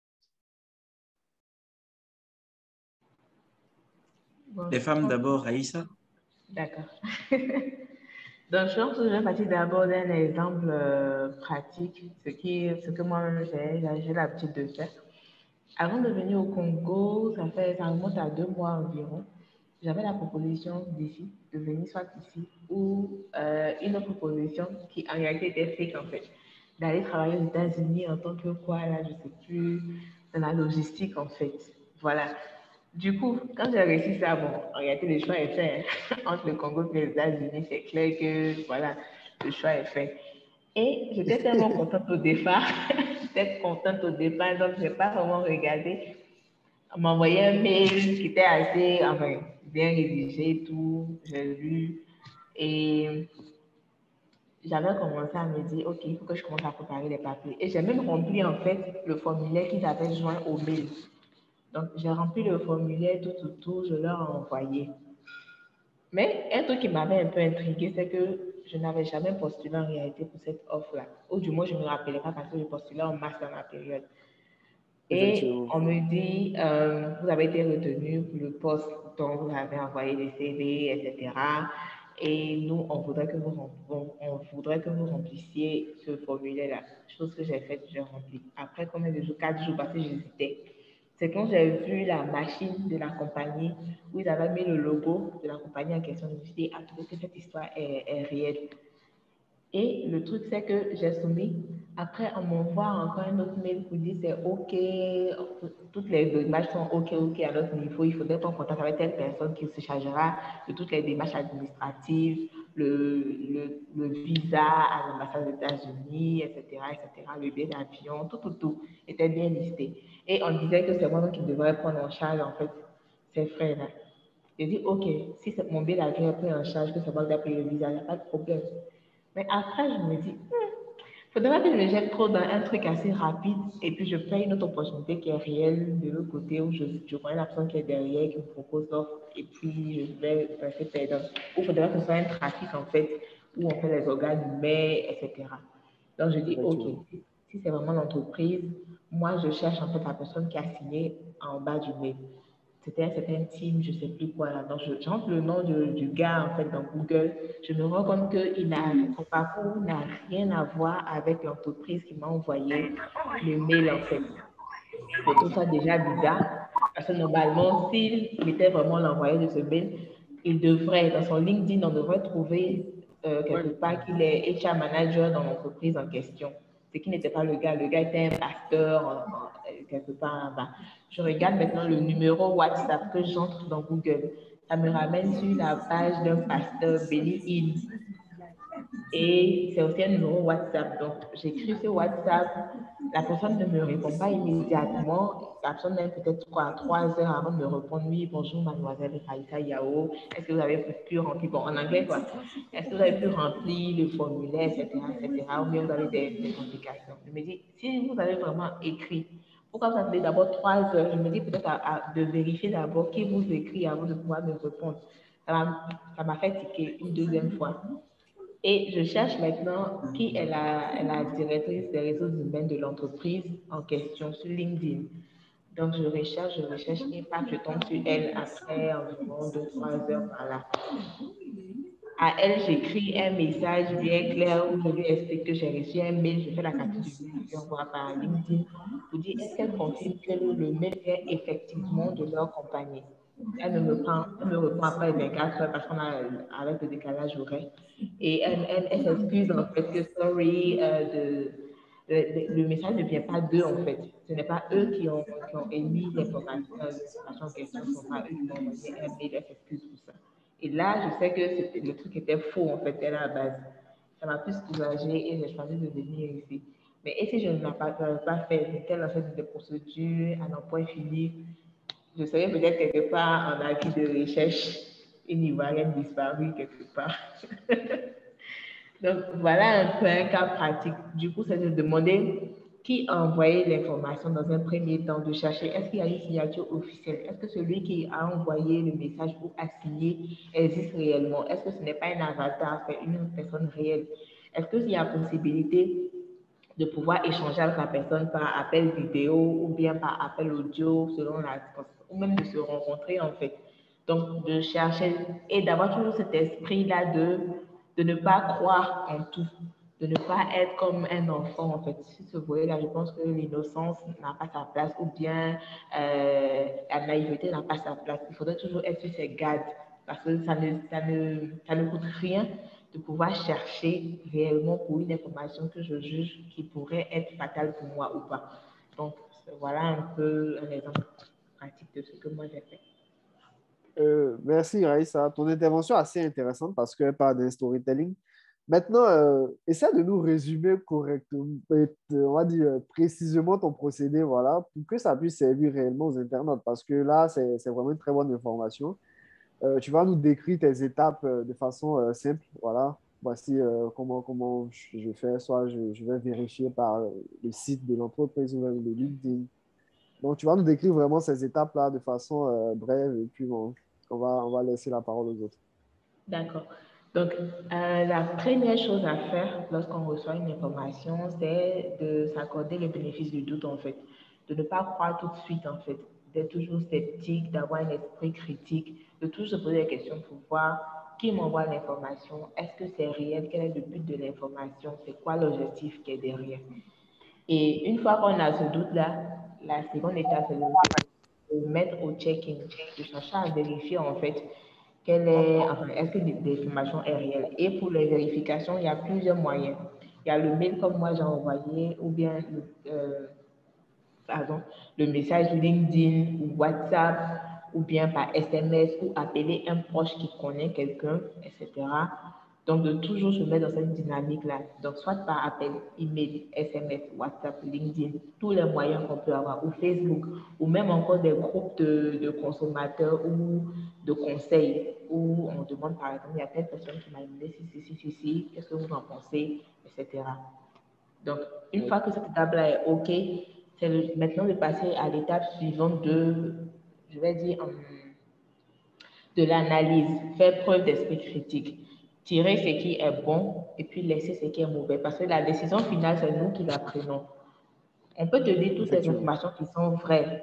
Bon, Les femmes d'abord, Aïssa. d'accord. Donc, je pense que je vais partir d'abord d'un exemple pratique, ce que moi-même j'ai l'habitude de faire. Avant de venir au Congo, ça remonte à 2 mois environ, j'avais la proposition d'ici, de venir soit ici, ou une autre proposition qui en réalité était fake en fait, d'aller travailler aux États-Unis en tant que quoi, là, je sais plus, dans la logistique en fait. Voilà. Du coup, quand j'ai réussi ça, bon, en réalité, le choix est fait. Hein. Entre le Congo et les États-Unis, c'est clair que, voilà, le choix est fait. Et j'étais tellement contente au départ, j'étais contente au départ, donc je n'ai pas vraiment regardé. On m'a envoyé un mail qui était assez, enfin, bien rédigé et tout, j'ai lu. Et j'avais commencé à me dire, OK, il faut que je commence à préparer les papiers. Et j'ai même rempli, en fait, le formulaire qu'ils avaient joint au mail. Donc, j'ai rempli le formulaire tout, je leur ai envoyé. Mais un truc qui m'avait un peu intriguée, c'est que je n'avais jamais postulé en réalité pour cette offre-là. Ou du moins, je ne me rappelais pas parce que je postulais en masse dans la période. Et Effectivement. on me dit, vous avez été retenu pour le poste dont vous avez envoyé des CV, etc. Et nous, on voudrait que vous remplissiez ce formulaire-là. Chose que j'ai faite, j'ai rempli. Après combien de jours? 4 jours, parce que j'hésitais. C'est quand j'ai vu la machine de la compagnie où ils avaient mis le logo de la compagnie en question. Je me suis dit, ah, peut-être que cette histoire est réelle. Et le truc, c'est que j'ai soumis. Après, on m'envoie encore un autre mail pour dire c'est OK, toutes les démarches sont OK à notre niveau. Il faudrait prendre contact avec telle personne qui se chargera de toutes les démarches administratives, le visa à l'ambassade des États-Unis, etc., le billet d'avion, tout était bien listé. Et on disait que c'est moi qui devrais prendre en charge, en fait, ces frais-là. J'ai dit, OK, si mon billet d'avion est pris en charge, que c'est moi qui dois payer le visa, il n'y a pas de problème. Mais après, je me dis, faudrait que je me jette trop dans un truc assez rapide et puis je paye une autre opportunité qui est réelle de l'autre côté où je connais la personne qui est derrière, qui me propose l'offre et puis je vais rester perdant. Ou faudrait que ce soit un trafic en fait, où on fait les organes humains, etc. Donc je dis, OK, Effectivement. si c'est vraiment l'entreprise, moi je cherche en fait la personne qui a signé en bas du mail. C'était un certain team, je ne sais plus quoi là. Donc, j'entre le nom du gars en fait dans Google. Je me rends compte que son parcours n'a rien à voir avec l'entreprise qui m'a envoyé le mail en fait. Je trouve ça déjà bizarre parce que normalement, s'il était vraiment l'envoyé de ce mail, il devrait, dans son LinkedIn, on devrait trouver quelque part qu'il est HR manager dans l'entreprise en question. Ce qui n'était pas le cas. Le gars était un pasteur quelque part là-bas. Je regarde maintenant le numéro WhatsApp que j'entre dans Google. Ça me ramène sur la page d'un pasteur Benny Hinn. Et c'est aussi un numéro WhatsApp. Donc, j'écris sur WhatsApp. La personne ne me répond pas immédiatement. La personne met peut-être 3 heures avant de me répondre. Oui, bonjour, mademoiselle Aïssa Yao. Est-ce que vous avez pu remplir, bon, en anglais, quoi. Est-ce que vous avez pu remplir le formulaire, etc. Ou bien vous avez des complications. Je me dis, si vous avez vraiment écrit, pourquoi vous attendez d'abord 3 heures? Je me dis peut-être de vérifier d'abord qui vous écrit avant de pouvoir me répondre. Ça m'a fait tiquer une deuxième fois. Et je cherche maintenant qui est la directrice des réseaux humains de l'entreprise en question sur LinkedIn. Donc, je recherche, et paf, je tombe sur elle après environ 2-3 heures par là. À elle, j'écris un message bien clair où je lui explique que j'ai reçu un mail, je fais la capture du mail, je lui envoie par LinkedIn pour dire est-ce qu'elle confirme que le mail vient effectivement de leur compagnie. Elle me reprend après 24 heures parce qu'on a avec le décalage horaire. Et elle s'excuse en fait que sorry, le message ne vient pas d'eux en fait. Ce n'est pas eux qui ont émis l'information en question, ce ne sont pas eux qui m'ont envoyé un mail, elle s'excuse pour ça. Et là, je sais que le truc était faux, en fait, dès la base. Ça m'a plus soulagée et j'ai choisi de venir ici. Mais et si je ne l'avais pas fait, c'était en fait des procédures à n'en point fini, je serais peut-être quelque part en avis de recherche, une Ivoirienne disparue quelque part. Donc, voilà un peu un cas pratique. Du coup, c'est de demander qui a envoyé l'information dans un premier temps, de chercher est-ce qu'il y a une signature officielle, est-ce que celui qui a envoyé le message ou a signé existe réellement, est-ce que ce n'est pas un avatar, c'est une personne réelle, est-ce qu'il y a possibilité de pouvoir échanger avec la personne par appel vidéo ou bien par appel audio, selon la, ou même de se rencontrer en fait. Donc, de chercher et d'avoir toujours cet esprit-là de ne pas croire en tout, de ne pas être comme un enfant en fait. Si ce volet-là, je pense que l'innocence n'a pas sa place ou bien la naïveté n'a pas sa place. Il faudrait toujours être sur ses gardes parce que ça ne coûte rien de pouvoir chercher réellement pour une information que je juge qui pourrait être fatale pour moi ou pas. Donc, voilà un peu un exemple pratique de ce que moi j'ai fait. Merci, Raïssa. Ton intervention est assez intéressante parce qu'elle parle d'un storytelling. Maintenant, essaie de nous résumer correctement, on va dire précisément ton procédé, voilà, pour que ça puisse servir réellement aux internautes. Parce que là, c'est vraiment une très bonne information. Tu vas nous décrire tes étapes de façon simple, voilà. Voici comment je fais, soit je vais vérifier par le site de l'entreprise ou même le LinkedIn. Donc, tu vas nous décrire vraiment ces étapes-là de façon brève et puis bon, on va laisser la parole aux autres. D'accord. Donc, la première chose à faire lorsqu'on reçoit une information, c'est de s'accorder le bénéfice du doute, en fait. De ne pas croire tout de suite, en fait. D'être toujours sceptique, d'avoir un esprit critique, de toujours se poser des questions pour voir qui m'envoie l'information, est-ce que c'est réel, quel est le but de l'information, c'est quoi l'objectif qui est derrière. Et une fois qu'on a ce doute-là, la seconde étape, c'est de mettre au check-in, de chercher à vérifier, en fait, est-ce que l'information est réelle. Et pour les vérifications, il y a plusieurs moyens. Il y a le mail comme moi j'ai envoyé, ou bien le message LinkedIn ou WhatsApp, ou bien par SMS, ou appeler un proche qui connaît quelqu'un, etc. Donc, de toujours se mettre dans cette dynamique-là. Donc, soit par appel, email, SMS, WhatsApp, LinkedIn, tous les moyens qu'on peut avoir, ou Facebook, ou même encore des groupes de consommateurs ou de conseils, où on demande, par exemple, il y a telle personne qui m'a demandé si, qu'est-ce que vous en pensez, etc. Donc, une fois que cette étape-là est OK, c'est maintenant de passer à l'étape suivante je vais dire, de l'analyse, faire preuve d'esprit critique, tirer ce qui est bon et puis laisser ce qui est mauvais. Parce que la décision finale, c'est nous qui la prenons. On peut te dire toutes ces informations qui sont vraies,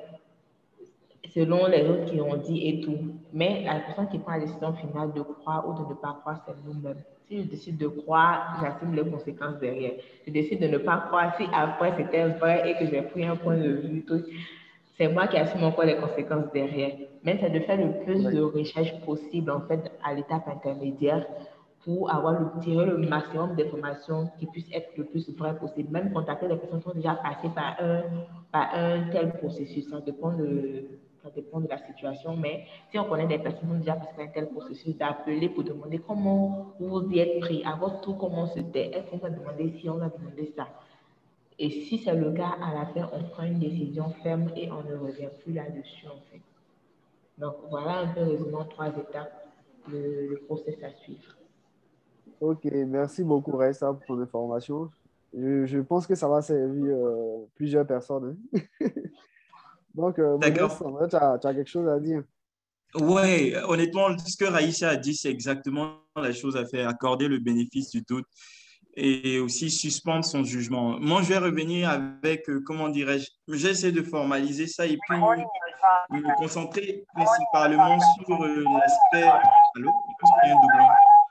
selon les autres qui ont dit et tout. Mais la personne qui prend la décision finale de croire ou de ne pas croire, c'est nous-mêmes. Si je décide de croire, j'assume les conséquences derrière. Je décide de ne pas croire, si après c'était vrai et que j'ai pris un point de vue, tout, c'est moi qui assume encore les conséquences derrière. Mais c'est de faire le plus de recherche possible, en fait, à l'étape intermédiaire pour tirer le maximum d'informations qui puissent être le plus vrai possible. Même contacter les personnes qui sont déjà passées par un tel processus. Ça dépend de la situation, mais si on connaît des personnes qui ont déjà passé par un tel processus, d'appeler pour demander comment vous y êtes pris, à votre tour, comment c'était, est-ce qu'on va demander si on a demandé ça. Et si c'est le cas, à la fin, on prend une décision ferme et on ne revient plus là-dessus, en fait. Donc, voilà un peu résumant 3 étapes, le process à suivre. Ok, merci beaucoup, Raissa, pour ton information. Je pense que ça va servir plusieurs personnes, hein. Donc, Modeste, D'accord. tu as quelque chose à dire? Ouais, honnêtement, ce que Raïssa a dit, c'est exactement la chose à faire, accorder le bénéfice du doute et aussi suspendre son jugement. Moi, je vais revenir avec, comment dirais-je, j'essaie de formaliser ça et puis me concentrer principalement sur l'aspect. Allô? Je pense qu'il y a un doublon.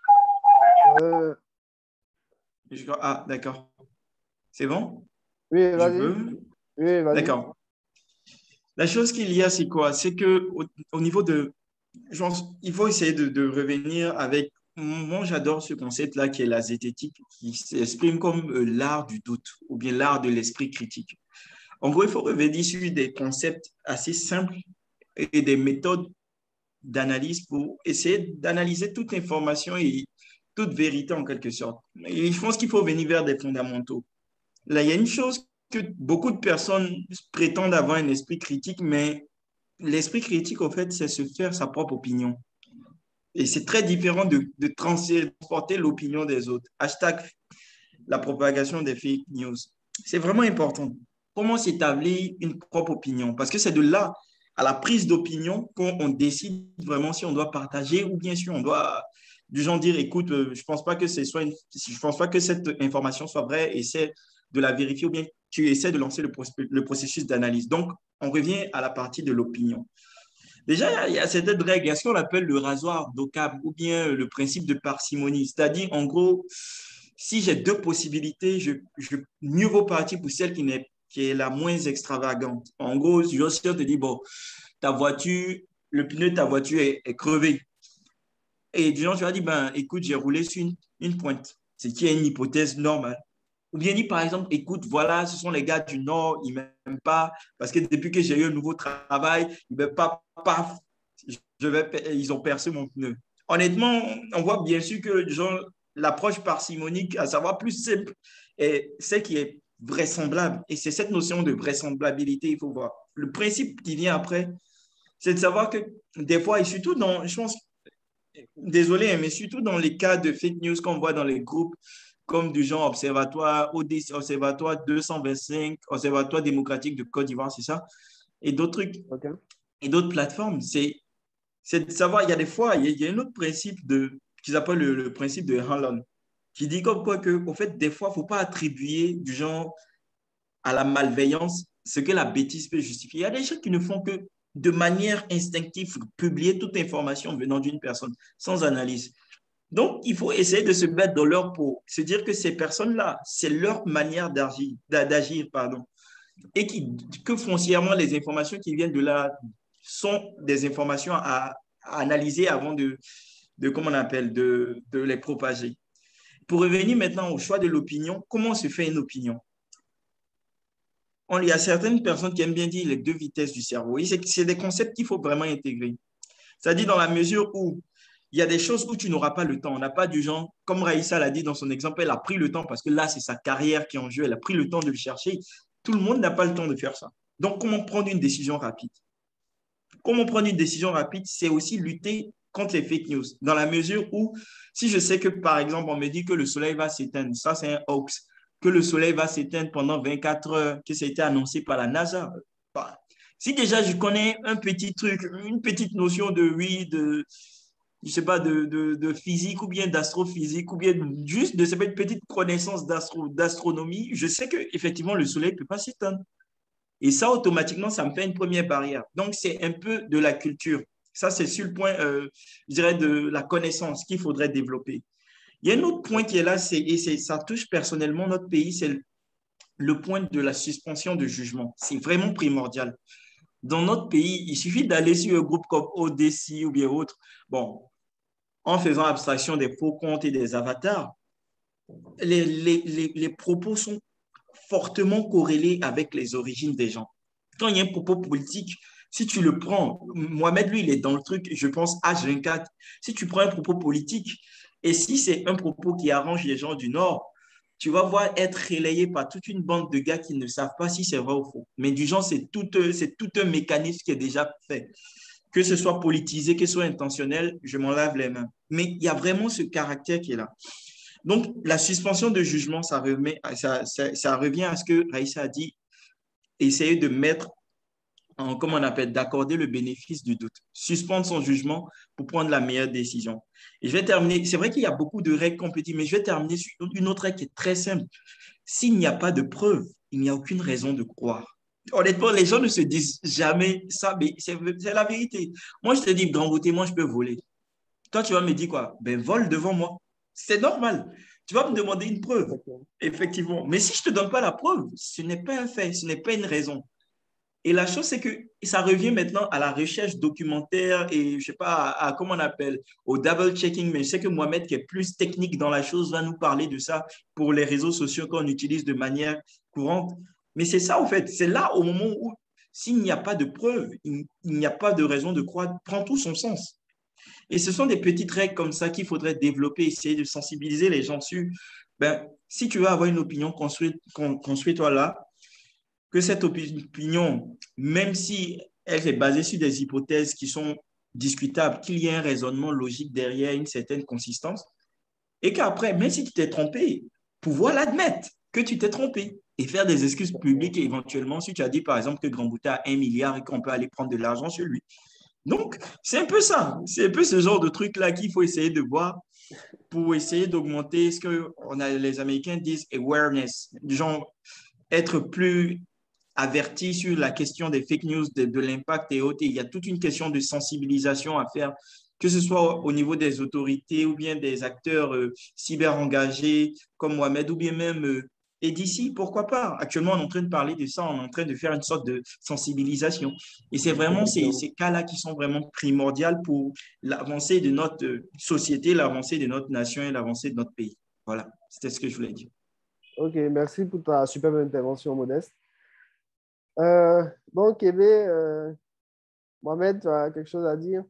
Euh, Ah, d'accord. C'est bon? oui, Je vas-y. peux? Oui, vas-y. D'accord. La chose qu'il y a, c'est quoi? C'est que au niveau de, il faut essayer de revenir avec. Moi, j'adore ce concept-là qui est la zététique, qui s'exprime comme l'art du doute ou bien l'art de l'esprit critique. En gros, il faut revenir sur des concepts assez simples et des méthodes d'analyse pour essayer d'analyser toute information et toute vérité en quelque sorte. Et je pense qu'il faut venir vers des fondamentaux. Là, il y a une chose que beaucoup de personnes prétendent avoir un esprit critique, mais l'esprit critique, en fait, c'est se faire sa propre opinion. Et c'est très différent de transporter l'opinion des autres. Hashtag la propagation des fake news. C'est vraiment important. Comment s'établir une propre opinion? Parce que c'est de là à la prise d'opinion qu'on décide vraiment si on doit partager ou bien si on doit du genre dire, écoute, je pense pas que je pense pas que cette information soit vraie, essaie de la vérifier ou bien tu essaies de lancer le processus d'analyse. Donc, on revient à la partie de l'opinion. Déjà, il y a certaines règles. Il y a ce qu'on appelle le rasoir d'Occam ou bien le principe de parcimonie. C'est-à-dire, en gros, si j'ai deux possibilités, mieux vaut partir pour celle qui est la moins extravagante. En gros, si on te dit, bon, le pneu de ta voiture est crevé. Et du genre, tu vas dire, ben, écoute, j'ai roulé sur une pointe. C'est qui est une hypothèse normale. Ou bien dit, par exemple, écoute, voilà, ce sont les gars du Nord, ils ne m'aiment pas, parce que depuis que j'ai eu un nouveau travail, ils ne m'aiment pas, paf, ils ont percé mon pneu. Honnêtement, on voit bien sûr que genre, l'approche parcimonique, à savoir plus simple, est celle qui est vraisemblable. Et c'est cette notion de vraisemblabilité, il faut voir. Le principe qui vient après, c'est de savoir que des fois, et surtout dans, je pense, désolé, mais surtout dans les cas de fake news qu'on voit dans les groupes, comme du genre Observatoire, ODC, Observatoire 225, Observatoire démocratique de Côte d'Ivoire, c'est ça, et d'autres trucs, OK. et d'autres plateformes. C'est de savoir, il y a des fois, il y a un autre principe qu'ils appellent le principe de Hanlon, qui dit comme quoi que, au fait, des fois, il ne faut pas attribuer du genre à la malveillance ce que la bêtise peut justifier. Il y a des gens qui ne font que de manière instinctive publier toute information venant d'une personne sans analyse. Donc, il faut essayer de se mettre dans leur peau, se dire que ces personnes-là, c'est leur manière d'agir, pardon, et que foncièrement, les informations qui viennent de là sont des informations à analyser avant comment on appelle, de les propager. Pour revenir maintenant au choix de l'opinion, comment se fait une opinion? Il y a certaines personnes qui aiment bien dire les deux vitesses du cerveau. C'est des concepts qu'il faut vraiment intégrer. C'est-à-dire dans la mesure où il y a des choses où tu n'auras pas le temps. On n'a pas du genre, comme Raïssa l'a dit dans son exemple, elle a pris le temps parce que là, c'est sa carrière qui est en jeu. Elle a pris le temps de le chercher. Tout le monde n'a pas le temps de faire ça. Donc, comment prendre une décision rapide? Comment prendre une décision rapide, c'est aussi lutter contre les fake news. Dans la mesure où, si je sais que, par exemple, on me dit que le soleil va s'éteindre, ça, c'est un hoax, que le soleil va s'éteindre pendant 24 heures, que ça a été annoncé par la NASA. Bah, si déjà je connais un petit truc, une petite notion je sais pas, de physique ou bien d'astrophysique ou bien juste de cette petite connaissance d'astronomie, je sais qu'effectivement, le soleil ne peut pas s'éteindre. Et ça, automatiquement, ça me fait une première barrière. Donc, c'est un peu de la culture. Ça, c'est sur le point, je dirais, de la connaissance qu'il faudrait développer. Il y a un autre point qui est là, ça touche personnellement notre pays, c'est le point de la suspension de jugement. C'est vraiment primordial. Dans notre pays, il suffit d'aller sur un groupe comme ODC ou bien autre, bon, en faisant abstraction des faux comptes et des avatars, les propos sont fortement corrélés avec les origines des gens. Quand il y a un propos politique, si tu le prends, Mohamed, lui, il est dans le truc, je pense, H24. Si tu prends un propos politique, et si c'est un propos qui arrange les gens du Nord, tu vas voir être relayé par toute une bande de gars qui ne savent pas si c'est vrai ou faux. Mais du genre, c'est tout un mécanisme qui est déjà fait. Que ce soit politisé, que ce soit intentionnel, je m'en lave les mains. Mais il y a vraiment ce caractère qui est là. Donc, la suspension de jugement, ça revient à ce que Raïssa a dit, essayer de mettre comment on appelle, d'accorder le bénéfice du doute, suspendre son jugement pour prendre la meilleure décision. Et je vais terminer, c'est vrai qu'il y a beaucoup de règles qu'on peut dire, mais je vais terminer sur une autre règle qui est très simple. S'il n'y a pas de preuve, il n'y a aucune raison de croire. Honnêtement, les gens ne se disent jamais ça, mais c'est la vérité. Moi, je te dis, grand beauté, moi, je peux voler. Toi, tu vas me dire quoi? Ben, vole devant moi. C'est normal. Tu vas me demander une preuve, effectivement. Mais si je ne te donne pas la preuve, ce n'est pas un fait, ce n'est pas une raison. Et la chose, c'est que ça revient maintenant à la recherche documentaire et, je ne sais pas, comment on appelle, au double-checking. Mais je sais que Mohamed, qui est plus technique dans la chose, va nous parler de ça pour les réseaux sociaux qu'on utilise de manière courante. Mais c'est ça, en fait. C'est là, au moment où s'il n'y a pas de preuve, il n'y a pas de raison de croire, prend tout son sens. Et ce sont des petites règles comme ça qu'il faudrait développer, essayer de sensibiliser les gens sur, ben, si tu veux avoir une opinion construite-toi là, que cette opinion, même si elle est basée sur des hypothèses qui sont discutable, qu'il y ait un raisonnement logique derrière, une certaine consistance, et qu'après, même si tu t'es trompé, pouvoir l'admettre que tu t'es trompé et faire des excuses publiques et éventuellement, si tu as dit par exemple que Grand Boutin a 1 milliard et qu'on peut aller prendre de l'argent sur lui. Donc, c'est un peu ça, c'est un peu ce genre de truc-là qu'il faut essayer de voir pour essayer d'augmenter ce que les Américains disent awareness, genre être plus averti sur la question des fake news, de l'impact et autres. Et il y a toute une question de sensibilisation à faire, que ce soit au niveau des autorités ou bien des acteurs cyber engagés comme Mohamed ou bien même et d'ici, pourquoi pas? Actuellement, on est en train de parler de ça, on est en train de faire une sorte de sensibilisation. Et c'est vraiment ces cas-là qui sont vraiment primordiaux pour l'avancée de notre société, l'avancée de notre nation et l'avancée de notre pays. Voilà, c'était ce que je voulais dire. Ok, merci pour ta superbe intervention, Modeste. Donc, Kébé, Mohamed, tu as quelque chose à dire?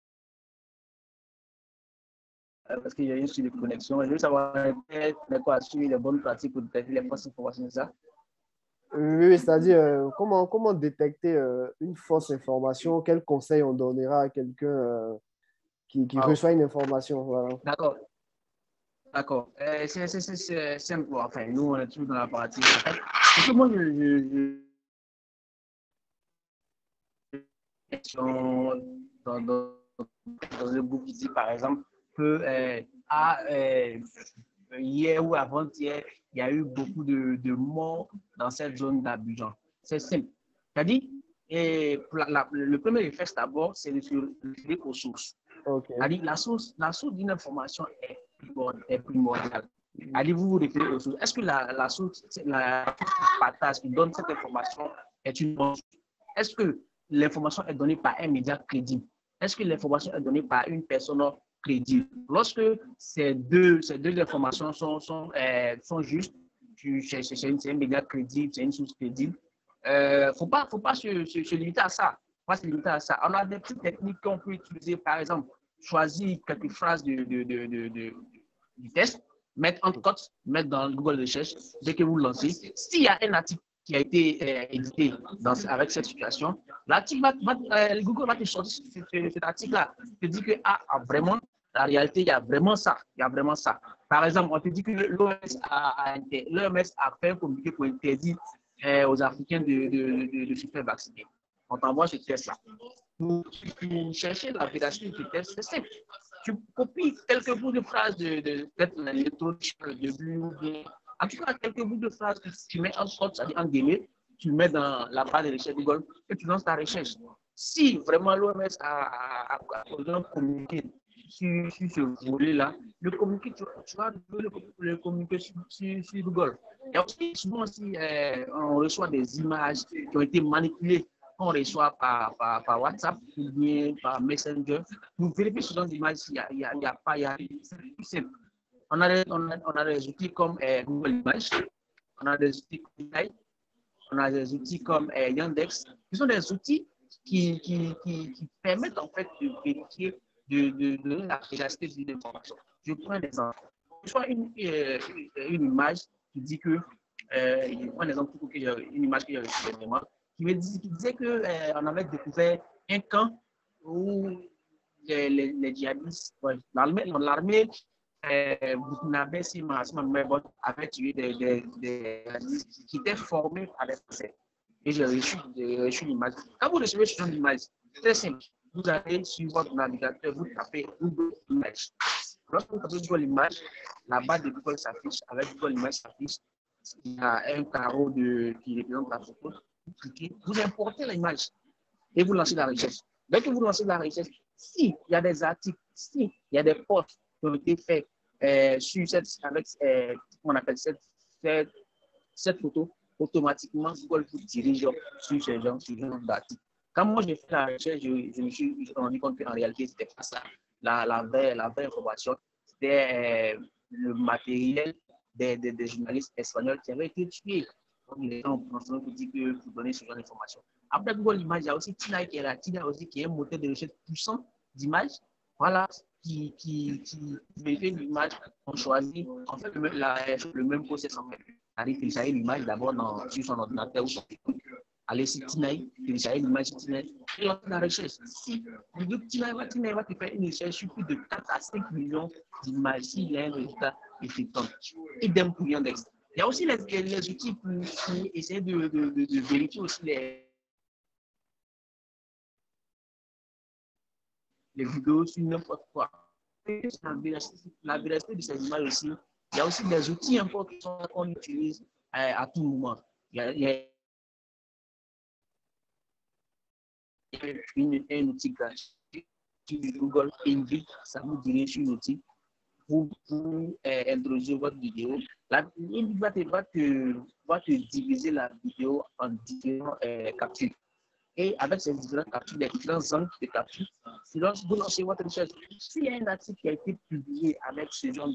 Parce qu'il y a une sur les connexions. Je veux savoir quoi suivre les bonnes pratiques pour détecter les fausses informations, c'est ça? Oui, c'est-à-dire comment détecter une fausse information? Quel conseil on donnera à quelqu'un qui reçoit une information? Voilà. D'accord. D'accord. C'est simple. Enfin, nous, on est toujours dans la pratique. Parce que moi, dans le groupe qui dit, par exemple, que hier ou avant-hier, il y a eu beaucoup de morts dans cette zone d'Abidjan. C'est simple. C'est-à-dire, le premier réflexe d'abord, c'est de se référer aux sources. Okay. C'est-à-dire, la source d'une information est primordiale. Allez vous référer aux sources. Est-ce que la source, la partage qui donne cette information est une bonne source? Est-ce que l'information est donnée par un média crédible? Est-ce que l'information est donnée par une personne crédible? Lorsque ces deux informations sont justes, c'est un média crédible, c'est une source crédible, faut pas se limiter à ça. Faut pas se limiter à ça. On a des petites techniques qu'on peut utiliser, par exemple, choisir quelques phrases du test, mettre en cote, mettre dans Google Recherche, dès que vous lancez. S'il y a un article qui a été édité avec cette situation, Google va te sortir cet article-là. Te dit que vraiment, la réalité, il y a vraiment ça. Il y a vraiment ça. Par exemple, on te dit que l'OMS a fait un communiqué pour interdire aux Africains de se faire vacciner. On t'envoie ce test-là. Pour chercher la véracité du test, c'est simple. Tu copies quelques bouts de phrases peut-être le début, en tout cas quelques bouts de phrases que tu mets en sorte, c'est-à-dire en guillemets, tu mets dans la barre de recherche Google et tu lances ta recherche. Si vraiment l'OMS a communiqué sur ce volet-là, le communiqué, tu vas le communiquer sur Google. Et aussi, souvent aussi, on reçoit des images qui ont été manipulées qu'on reçoit par WhatsApp ou bien par Messenger. Vous vérifiez ce genre d'image, il n'y a pas, c'est plus simple. On a des outils comme Google Images, on a des outils comme AI, on a des outils comme Yandex, qui sont des outils qui permettent en fait de vérifier de la véracité d'une information. Je prends un exemple. Soit une image qui dit que, je prends un exemple, une image que j'ai reçue dernièrement, qui disait qu'on avait découvert un camp où les djihadistes, l'armée burkinabé, si ma mémoire avait tué des djihadistes qui étaient formés par les Français. Et j'ai reçu l'image. Quand vous recevez ce genre d'image, très simple. Vous allez sur votre navigateur, vous tapez Google Images. Lorsque vous tapez Google Images, la barre de Google s'affiche, avec Google Images s'affiche. Il y a un carreau qui représente la photo. Vous cliquez, vous importez l'image et vous lancez la recherche. Dès que vous lancez la recherche, s'il y a des articles, s'il y a des posts qui ont été faits sur on appelle cette photo, automatiquement, Google vous dirige sur ce genre d'articles. Quand moi j'ai fait la recherche, je me suis rendu compte qu'en réalité, ce n'était pas ça. La vraie information, c'était le matériel des journalistes espagnols qui avaient été tués. Les gens ont dit que vous donnez ce genre d'informations. Après Google Images, il y a aussi Tina qui est là. Tina aussi qui est un moteur de recherche puissant d'images. Voilà, qui vérifie l'image. On choisit, on fait le même process en fait. C'est-à-dire télécharger l'image d'abord sur son ordinateur ou son téléphone. Aller sur Tinaï, télécharger l'image sur Tinaï et lancer la recherche. Si Tinaï va te faire une recherche sur plus de 4 à 5 millions d'images, s'il y a un résultat effectuant. Idem pour Yandex. Il y a aussi les outils pour essayer de vérifier aussi les vidéos sur n'importe quoi. La véracité de ces images aussi. Il y a aussi des outils importants qu'on utilise à tout moment. Il y a un outil gratuit sur Google Invite, ça vous dirige sur l'outil pour introduire votre vidéo. Il va te diviser la vidéo en différents captures. Et avec ces différentes captures, les différents angles de capture, vous lancez votre recherche. S'il y a un article qui a été publié avec ce genre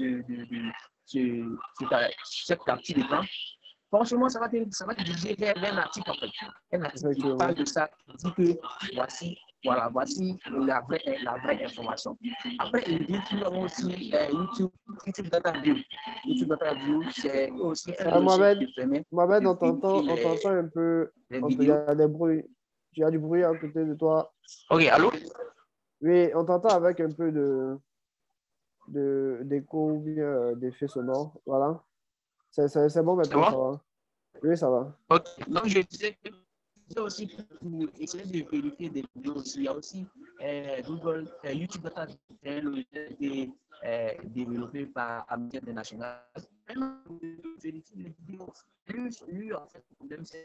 cette capture d'écran, franchement, ça va te diriger vers un article en fait. Un article qui parle de ça, qui dit que voici la vraie information. Après, nous avons aussi YouTube Data View. YouTube Data View, c'est aussi un Mohamed, qui permet Mohamed, on t'entend un peu. Il y a des bruits. Tu as du bruit à côté de toi. Ok, allô? Oui, on t'entend avec un peu d'écho ou bien d'effet sonore. Voilà. C'est bon maintenant, ça va. Oui, ça va. Ok, donc je disais que aussi pour essayer de vérifier des vidéos aussi, il y a aussi Google, YouTube Data, c'est un logiciel développé par Amnesty International. Maintenant, vérifier les vidéos. Lui, en fait, le problème, c'est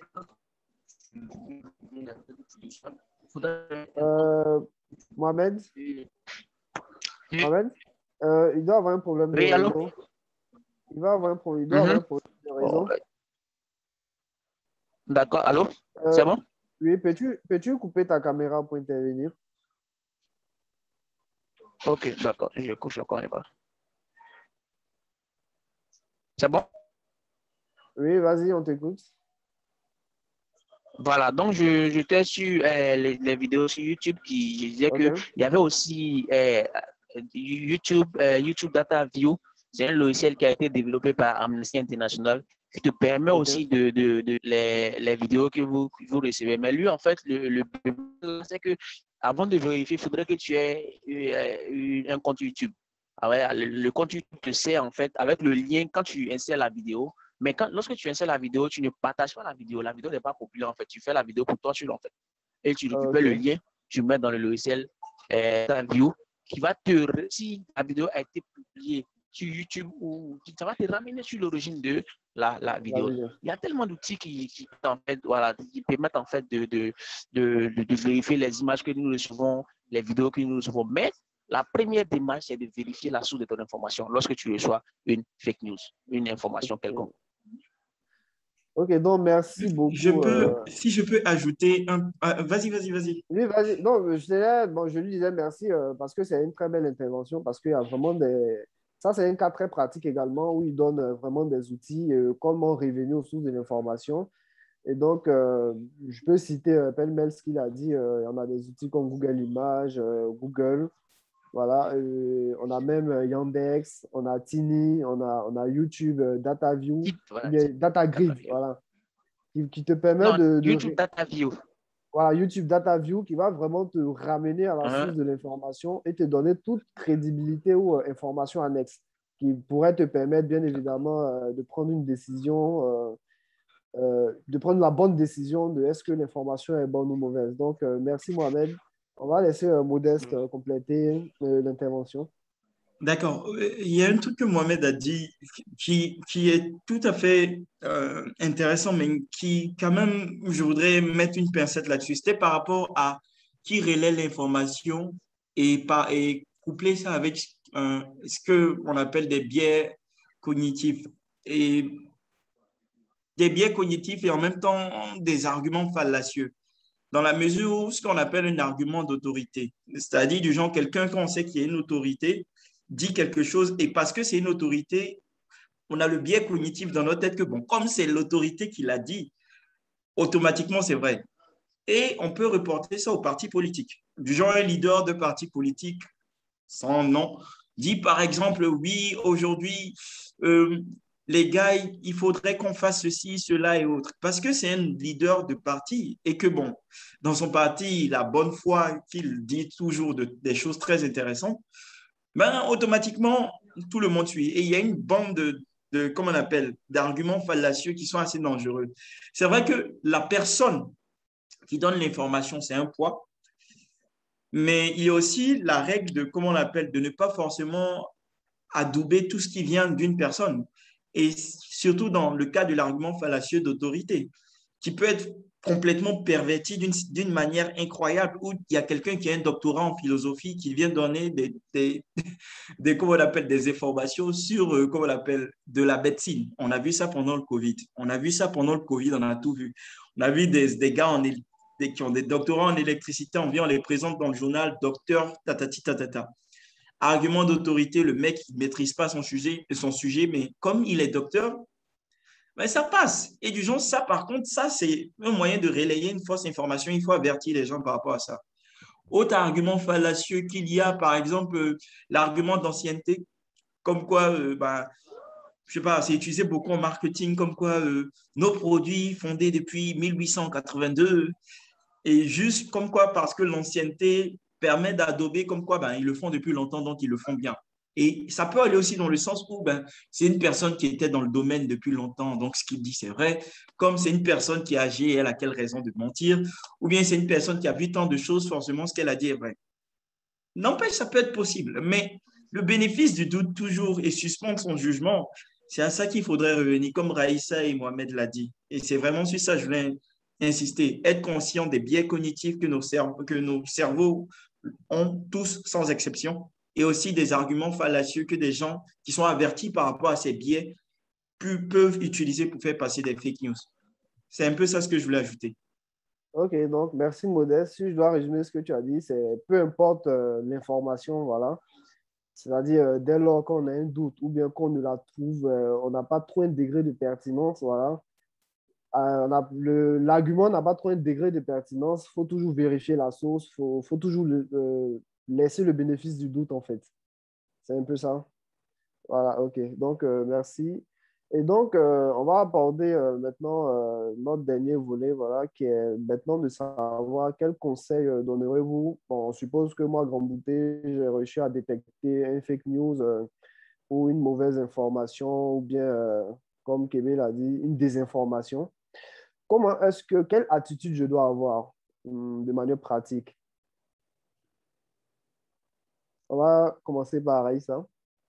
Mohamed, Mohamed, il doit avoir un problème de oui, réseau. allô? Il doit avoir un problème de réseau. D'accord, allô? C'est bon? Oui, peux-tu couper ta caméra pour intervenir? Ok, d'accord, je coupe, je ne connais pas. C'est bon? Oui, vas-y, on t'écoute. Voilà, donc j'étais sur les vidéos sur YouTube qui disaient qu'il y avait aussi YouTube Data View. C'est un logiciel qui a été développé par Amnesty International qui te permet aussi les vidéos que vous recevez. Mais lui, en fait, le c'est que avant de vérifier, il faudrait que tu aies un compte YouTube. Ah ouais, le compte YouTube te sert en fait avec le lien quand tu insères la vidéo. Mais lorsque tu insères la vidéo, tu ne partages pas la vidéo. La vidéo n'est pas populaire en fait. Tu fais la vidéo pour toi seul en fait. Et tu récupères le lien, tu mets dans le logiciel View qui va si la vidéo a été publiée sur YouTube ou ça va te ramener sur l'origine de la vidéo. Il y a tellement d'outils qui permettent en fait de vérifier les images que nous recevons, les vidéos que nous recevons. Mais la première démarche, c'est de vérifier la source de ton information lorsque tu reçois une fake news, une information quelconque. Ok, donc merci beaucoup. Si je peux ajouter un... Vas-y. Oui, vas-y. Non, je lui disais merci parce que c'est une très belle intervention, parce qu'il y a vraiment des... Ça, c'est un cas très pratique également où il donne vraiment des outils, comment revenir aux sources de l'information. Et donc, je peux citer pêle-mêle ce qu'il a dit. Il y en a des outils comme Google Images, Google. Voilà, on a même Yandex, on a Tiny, on a YouTube, DataView, DataGrid, voilà, qui te permet YouTube DataView. Voilà, YouTube DataView qui va vraiment te ramener à la source de l'information et te donner toute crédibilité ou information annexe qui pourrait te permettre, bien évidemment, de prendre une décision, de prendre la bonne décision de est-ce que l'information est bonne ou mauvaise. Donc, merci Mohamed. On va laisser Modeste compléter l'intervention. D'accord. Il y a un truc que Mohamed a dit qui est tout à fait intéressant, mais qui, quand même, je voudrais mettre une pincette là-dessus. C'était par rapport à qui relaie l'information et coupler ça avec ce qu'on appelle des biais cognitifs. Et des biais cognitifs et en même temps des arguments fallacieux. Dans la mesure où ce qu'on appelle un argument d'autorité, c'est-à-dire du genre quelqu'un qu'on sait qui est une autorité, dit quelque chose et parce que c'est une autorité, on a le biais cognitif dans notre tête que bon, comme c'est l'autorité qui l'a dit, automatiquement c'est vrai. Et on peut reporter ça aux partis politiques. Du genre, un leader de parti politique sans nom dit par exemple, oui, aujourd'hui, les gars, il faudrait qu'on fasse ceci, cela et autre. Parce que c'est un leader de parti et que, bon, dans son parti, il a bonne foi, qu'il dit toujours des choses très intéressantes, ben, automatiquement, tout le monde suit. Et il y a une bande comment on appelle, d'arguments fallacieux qui sont assez dangereux. C'est vrai que la personne qui donne l'information, c'est un poids, mais il y a aussi la règle de, comment on l'appelle, de ne pas forcément adouber tout ce qui vient d'une personne. Et surtout dans le cas de l'argument fallacieux d'autorité, qui peut être complètement perverti d'une manière incroyable, où il y a quelqu'un qui a un doctorat en philosophie qui vient donner comment on appelle, des informations sur, comment on appelle, de la médecine. On a vu ça pendant le Covid. On a vu ça pendant le Covid, on a tout vu. On a vu des gars qui ont des doctorats en électricité, on les présente dans le journal, docteur, tatati, tatata. Argument d'autorité, le mec ne maîtrise pas son sujet, mais comme il est docteur, ben ça passe. Et du genre, ça, par contre, ça, c'est un moyen de relayer une fausse information. Il faut avertir les gens par rapport à ça. Autre argument fallacieux qu'il y a, par exemple, l'argument d'ancienneté, comme quoi, je sais pas, c'est utilisé beaucoup en marketing, comme quoi nos produits fondés depuis 1882, et juste comme quoi, parce que l'ancienneté permet d'adober, comme quoi, ils le font depuis longtemps, donc ils le font bien. Et ça peut aller aussi dans le sens où c'est une personne qui était dans le domaine depuis longtemps, donc ce qu'il dit, c'est vrai. Comme c'est une personne qui est âgée, elle a quelle raison de mentir? Ou bien c'est une personne qui a vu tant de choses, forcément, ce qu'elle a dit est vrai. N'empêche, ça peut être possible, mais le bénéfice du doute toujours et suspendre son jugement, c'est à ça qu'il faudrait revenir, comme Raïssa et Mohamed l'a dit. Et c'est vraiment sur ça que je voulais insister. Être conscient des biais cognitifs que nos cerveaux ont tous sans exception, et aussi des arguments fallacieux que des gens qui sont avertis par rapport à ces biais peuvent utiliser pour faire passer des fake news. C'est un peu ça ce que je voulais ajouter. Ok, donc merci Modeste. Si je dois résumer ce que tu as dit, c'est peu importe l'information, voilà. C'est-à-dire, dès lors qu'on a un doute ou bien qu'on ne la trouve, on n'a pas trop un degré de pertinence, voilà. L'argument n'a pas trop un degré de pertinence, il faut toujours vérifier la source, faut toujours laisser le bénéfice du doute, en fait. C'est un peu ça. Voilà, ok. Donc, merci. Et donc, on va aborder maintenant notre dernier volet, voilà, qui est maintenant de savoir quels conseils donnerez-vous. Bon, on suppose que moi, Grand Bouté, j'ai réussi à détecter un fake news ou une mauvaise information, ou bien, comme Kébé l'a dit, une désinformation. Quelle attitude je dois avoir de manière pratique? On va commencer par Aïssa.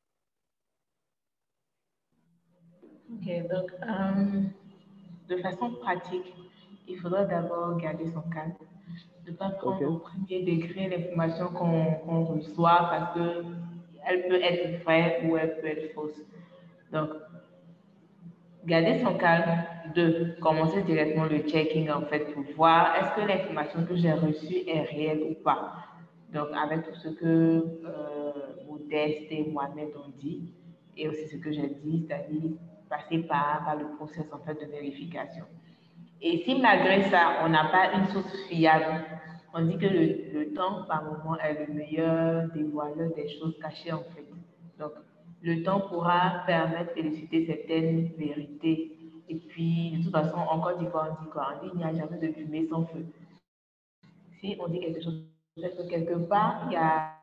Ok, donc, de façon pratique, il faudra d'abord garder son calme, ne pas prendre au Ok. premier degré l'information qu'on reçoit parce qu'elle peut être vraie ou elle peut être fausse. Donc, garder son calme, de commencer directement le checking en fait pour voir est-ce que l'information que j'ai reçue est réelle ou pas. Donc, avec tout ce que Modeste et Mohamed ont dit, et aussi ce que j'ai dit, c'est-à-dire passer par le process en fait de vérification. Et si malgré ça, on n'a pas une source fiable, on dit que le temps par moment est le meilleur dévoileur des choses cachées en fait. Donc, le temps pourra permettre d'élucider certaines vérités. Et puis, de toute façon, en Côte d'Ivoire, on dit quoi? On dit qu'il n'y a jamais de fumée sans feu. Si on dit quelque chose, peut-être que quelque part, il y a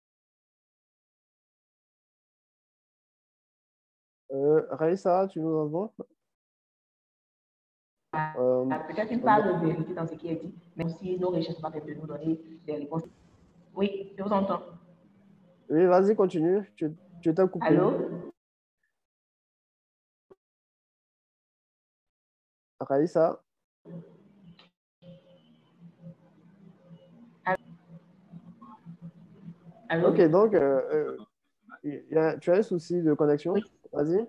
Raïssa, tu nous entends? peut-être une part de vérité dans ce qui est dit, même si nos recherches vont permettre de nous donner des réponses. Oui, je vous entends. Oui, vas-y, continue. Tu t'es coupé. Allô? Raïssa. Allô? Ok, donc, tu as un souci de connexion? Oui. Vas-y.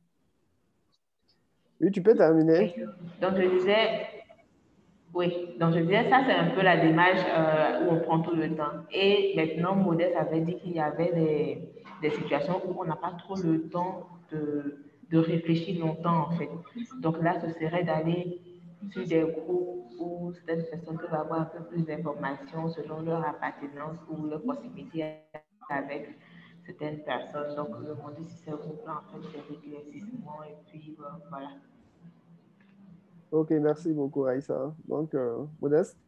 Oui, tu peux terminer. Oui. Donc, je disais, oui, donc je disais, ça c'est un peu la démarche où on prend tout le temps. Et maintenant, Modeste avait dit qu'il y avait des situations où on n'a pas trop le temps de réfléchir longtemps en fait. Donc là, ce serait d'aller sur des groupes où certaines personnes peuvent avoir un peu plus d'informations selon leur appartenance ou leur proximité avec certaines personnes. Donc, demander si ces groupes-là, en fait, c'est l'éclaircissement et puis voilà. Ok, merci beaucoup, Aïssa. Donc, Modeste?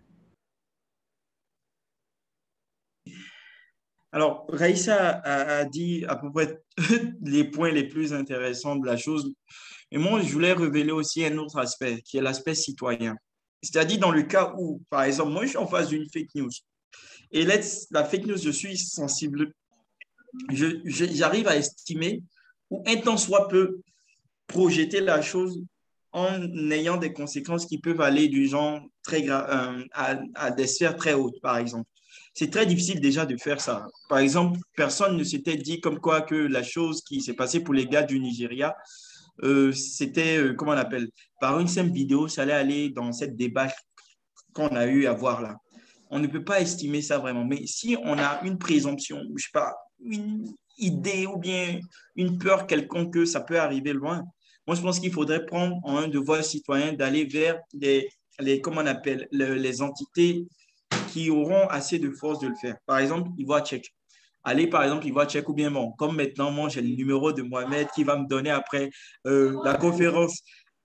Alors, Raïssa a dit à peu près les points les plus intéressants de la chose. Et moi, je voulais révéler aussi un autre aspect, qui est l'aspect citoyen. C'est-à-dire dans le cas où, par exemple, moi, je suis en face d'une fake news. Et la fake news, je suis sensible. J'arrive à estimer ou un tant soit peu projeter la chose en ayant des conséquences qui peuvent aller du genre très à des sphères très hautes, par exemple. C'est très difficile déjà de faire ça. Par exemple, personne ne s'était dit comme quoi que la chose qui s'est passée pour les gars du Nigeria, c'était, comment on appelle, par une simple vidéo, ça allait aller dans cette débat qu'on a eu à voir là. On ne peut pas estimer ça vraiment. Mais si on a une présomption, je sais pas, une idée ou bien une peur quelconque que ça peut arriver loin, moi, je pense qu'il faudrait prendre en un devoir citoyen d'aller vers comment on appelle, les entités qui auront assez de force de le faire. Par exemple, Ivoire Tchèque. Allez, par exemple, Ivoire Tchèque ou bien bon, comme maintenant, moi, j'ai le numéro de Mohamed qui va me donner après la conférence.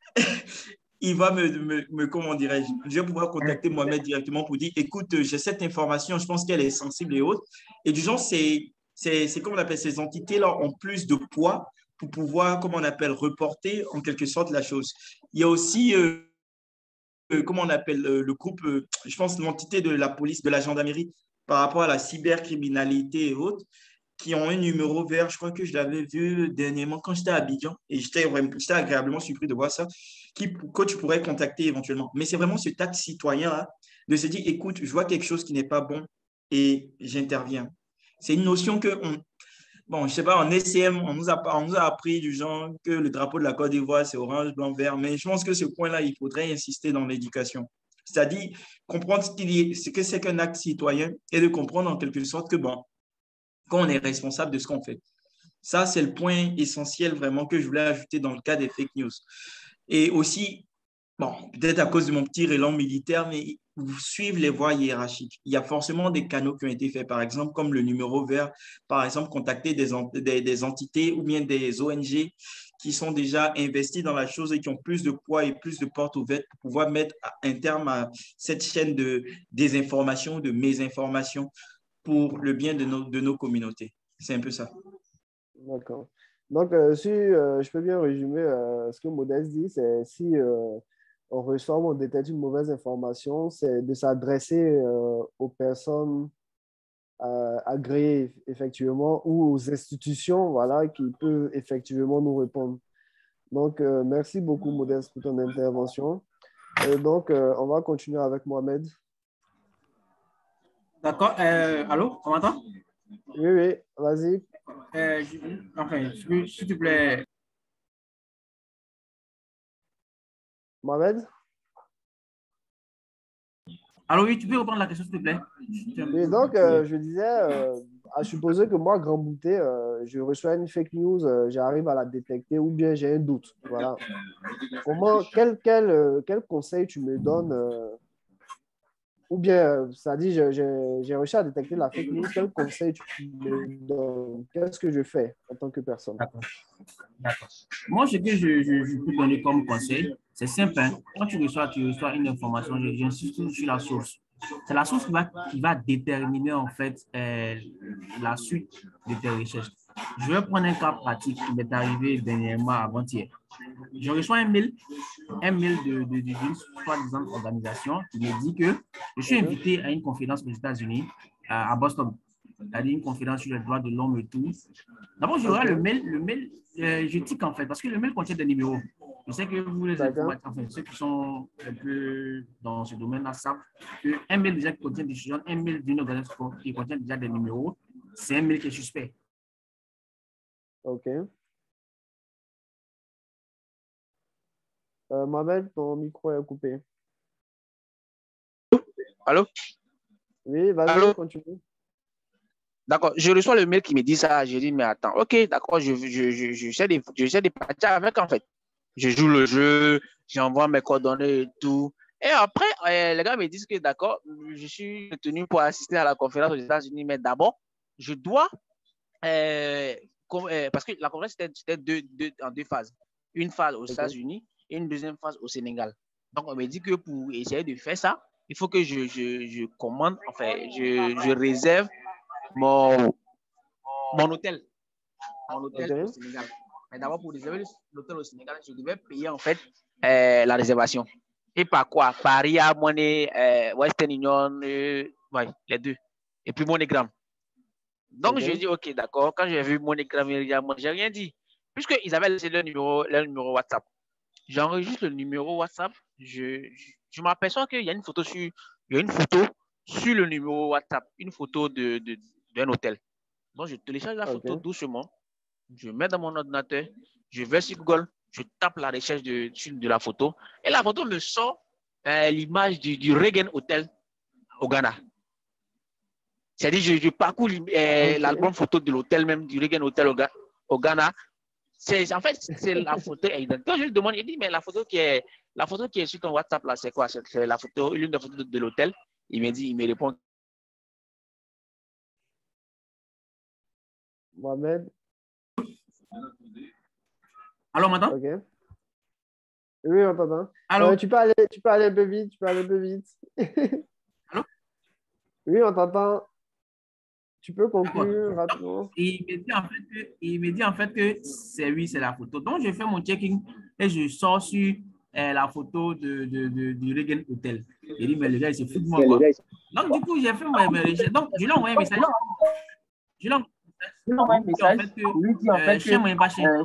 Il va comment dirais-je, je vais pouvoir contacter Mohamed directement pour dire, écoute, j'ai cette information, je pense qu'elle est sensible et autre. Et du genre, c'est comme on appelle ces entités-là ont plus de poids pour pouvoir, comme on appelle, reporter en quelque sorte la chose. Il y a aussi, comment on appelle, le groupe, je pense, l'entité de la police, de la gendarmerie par rapport à la cybercriminalité et autres, qui ont un numéro vert. Je crois que je l'avais vu dernièrement quand j'étais à Abidjan et j'étais agréablement surpris de voir ça, que tu pourrais contacter éventuellement. Mais c'est vraiment ce acte citoyen-là de se dire, écoute, je vois quelque chose qui n'est pas bon et j'interviens. C'est une notion que, bon, je sais pas, en SCM, on nous a appris du genre que le drapeau de la Côte d'Ivoire, c'est orange, blanc, vert. Mais je pense que ce point-là, il faudrait insister dans l'éducation. C'est-à-dire comprendre ce que c'est qu'un acte citoyen et de comprendre en quelque sorte que, bon, quand on est responsable de ce qu'on fait. Ça, c'est le point essentiel vraiment que je voulais ajouter dans le cas des fake news. Et aussi, bon, peut-être à cause de mon petit élan militaire, mais suivre les voies hiérarchiques. Il y a forcément des canaux qui ont été faits, par exemple, comme le numéro vert, par exemple, contacter des entités ou bien des ONG qui sont déjà investis dans la chose et qui ont plus de poids et plus de portes ouvertes pour pouvoir mettre un terme à cette chaîne de désinformation, de mésinformation pour le bien de nos communautés. C'est un peu ça. D'accord. Donc, si je peux bien résumer ce que Modeste dit, c'est si on reçoit ou on détecte une mauvaise information, c'est de s'adresser aux personnes agréées, effectivement, ou aux institutions, voilà, qui peuvent effectivement nous répondre. Donc, merci beaucoup, Modeste, pour ton intervention. Et donc, on va continuer avec Mohamed. D'accord. Allô, on m'entend? Oui, oui, vas-y. Enfin, s'il te plaît. Mohamed? Allô, oui, tu peux reprendre la question, s'il te plaît? Oui, donc, je disais, à supposer que moi, Grand Bouté, je reçois une fake news, j'arrive à la détecter ou bien j'ai un doute. Voilà. Quel conseil tu me donnes ou bien, ça dit, j'ai réussi à détecter la fake news, quel conseil tu me donnes? Qu'est-ce que je fais en tant que personne? D'accord. D'accord. Moi, ce que je peux donner comme conseil, c'est simple. Hein. Quand tu reçois une information, j'insiste toujours sur la source. C'est la source qui va déterminer en fait la suite de tes recherches. Je vais prendre un cas pratique qui m'est arrivé dernièrement avant-hier. Je reçois un mail d'une soi-disant organisation qui me dit que je suis invité à une conférence aux États-Unis, à Boston. C'est-à-dire une conférence sur les droits de l'homme et tout. D'abord, je regarde le mail, je tique en fait, parce que le mail contient des numéros. Je sais que vous, les informaticiens, enfin, ceux qui sont un peu dans ce domaine-là, savent qu'un mail déjà qui contient des choses, un mail d'une organisation qui contient déjà des numéros, c'est un mail qui est suspect. OK. Mohamed, ton micro est coupé. Allô? Oui, vas-y, continue. D'accord, je reçois le mail qui me dit ça. Je dis, mais attends, ok, d'accord, j'essaie de partir avec en fait. Je joue le jeu, j'envoie mes coordonnées et tout. Et après, les gars me disent que d'accord, je suis tenu pour assister à la conférence aux États-Unis, mais d'abord, je dois, parce que la conférence c'était en deux phases. Une phase aux États-Unis et une deuxième phase au Sénégal. Donc, on me dit que pour essayer de faire ça, il faut que je commande, enfin, je réserve mon hôtel. Mon hôtel au Sénégal. Mais d'abord, pour réserver l'hôtel au Sénégal, je devais payer en fait la réservation. Et par quoi? Par Ria, Money, Western Union, ouais, les deux. Et puis MoneyGram. Donc, je dis, OK, d'accord. Quand j'ai vu MoneyGram et Ria, j'ai rien dit. Puisqu'ils avaient laissé leur numéro WhatsApp. J'enregistre le numéro WhatsApp. Je m'aperçois qu'il y a une photo sur le numéro WhatsApp. Une photo d'un hôtel. Donc, je télécharge la photo doucement. Je mets dans mon ordinateur, je vais sur Google, je tape la recherche de la photo et la photo me sort l'image du Reagan Hotel au Ghana. C'est-à-dire, je parcours l'album photo de l'hôtel même du Reagan Hotel au Ghana. En fait, c'est la photo identique. Quand je lui demande, il dit, mais la photo qui est sur ton WhatsApp, là, c'est quoi? C'est la photo, l'une des photos de l'hôtel. Il me répond. Mohamed. Alors, maintenant? Ok. Oui, on t'entend. Tu peux aller un peu vite. Allô? Oui, on t'entend. Tu peux conclure rapidement. Il me dit en fait que c'est la photo. Donc, je fais mon checking et je sors sur la photo du Reagan Hotel. Il dit, mais le gars, il se fout de moi, quoi. Donc, du coup, j'ai fait mes recherches. Donc, je lui ai envoyé un message. Je lui ai envoyé un message. Lui dit en fait que chien moyen pas chien.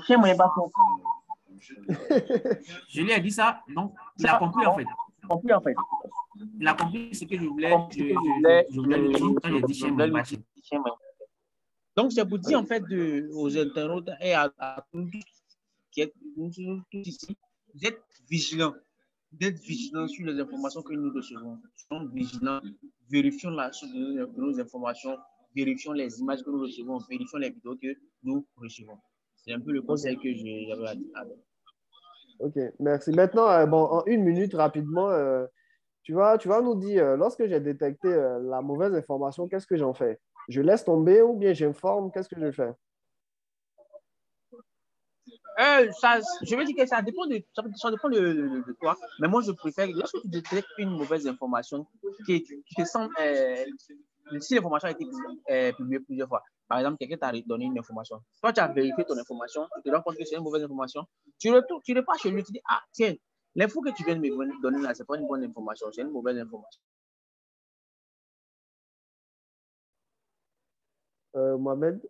Je lui ai dit ça. Donc, il a compris en fait. Il a compris ce que je voulais. Je voulais lui dire quand j'ai dit chien moyen pas chien. Donc, c'est pour dire en fait aux internautes et à tous qui êtes ici, d'être vigilants sur les informations que nous recevons. Soyons vigilants, vérifions la source de nos informations, vérifions les images que nous recevons, vérifions les vidéos que nous recevons. C'est un peu le conseil que j'avais à dire. Ok, merci. Maintenant, bon, en une minute, rapidement, tu vas nous dire, lorsque j'ai détecté la mauvaise information, qu'est-ce que j'en fais? Je laisse tomber ou bien j'informe? Qu'est-ce que je fais? Je veux dire que ça dépend de toi. Mais moi, je préfère, lorsque tu détectes une mauvaise information qui te semble, si l'information a été publiée plusieurs fois, par exemple, quelqu'un t'a donné une information. Toi, tu as vérifié ton information, tu te rends compte que c'est une mauvaise information. Tu repars chez lui, tu dis, ah, tiens, l'info que tu viens de me donner là, c'est pas une bonne information, c'est une mauvaise information. Mohamed?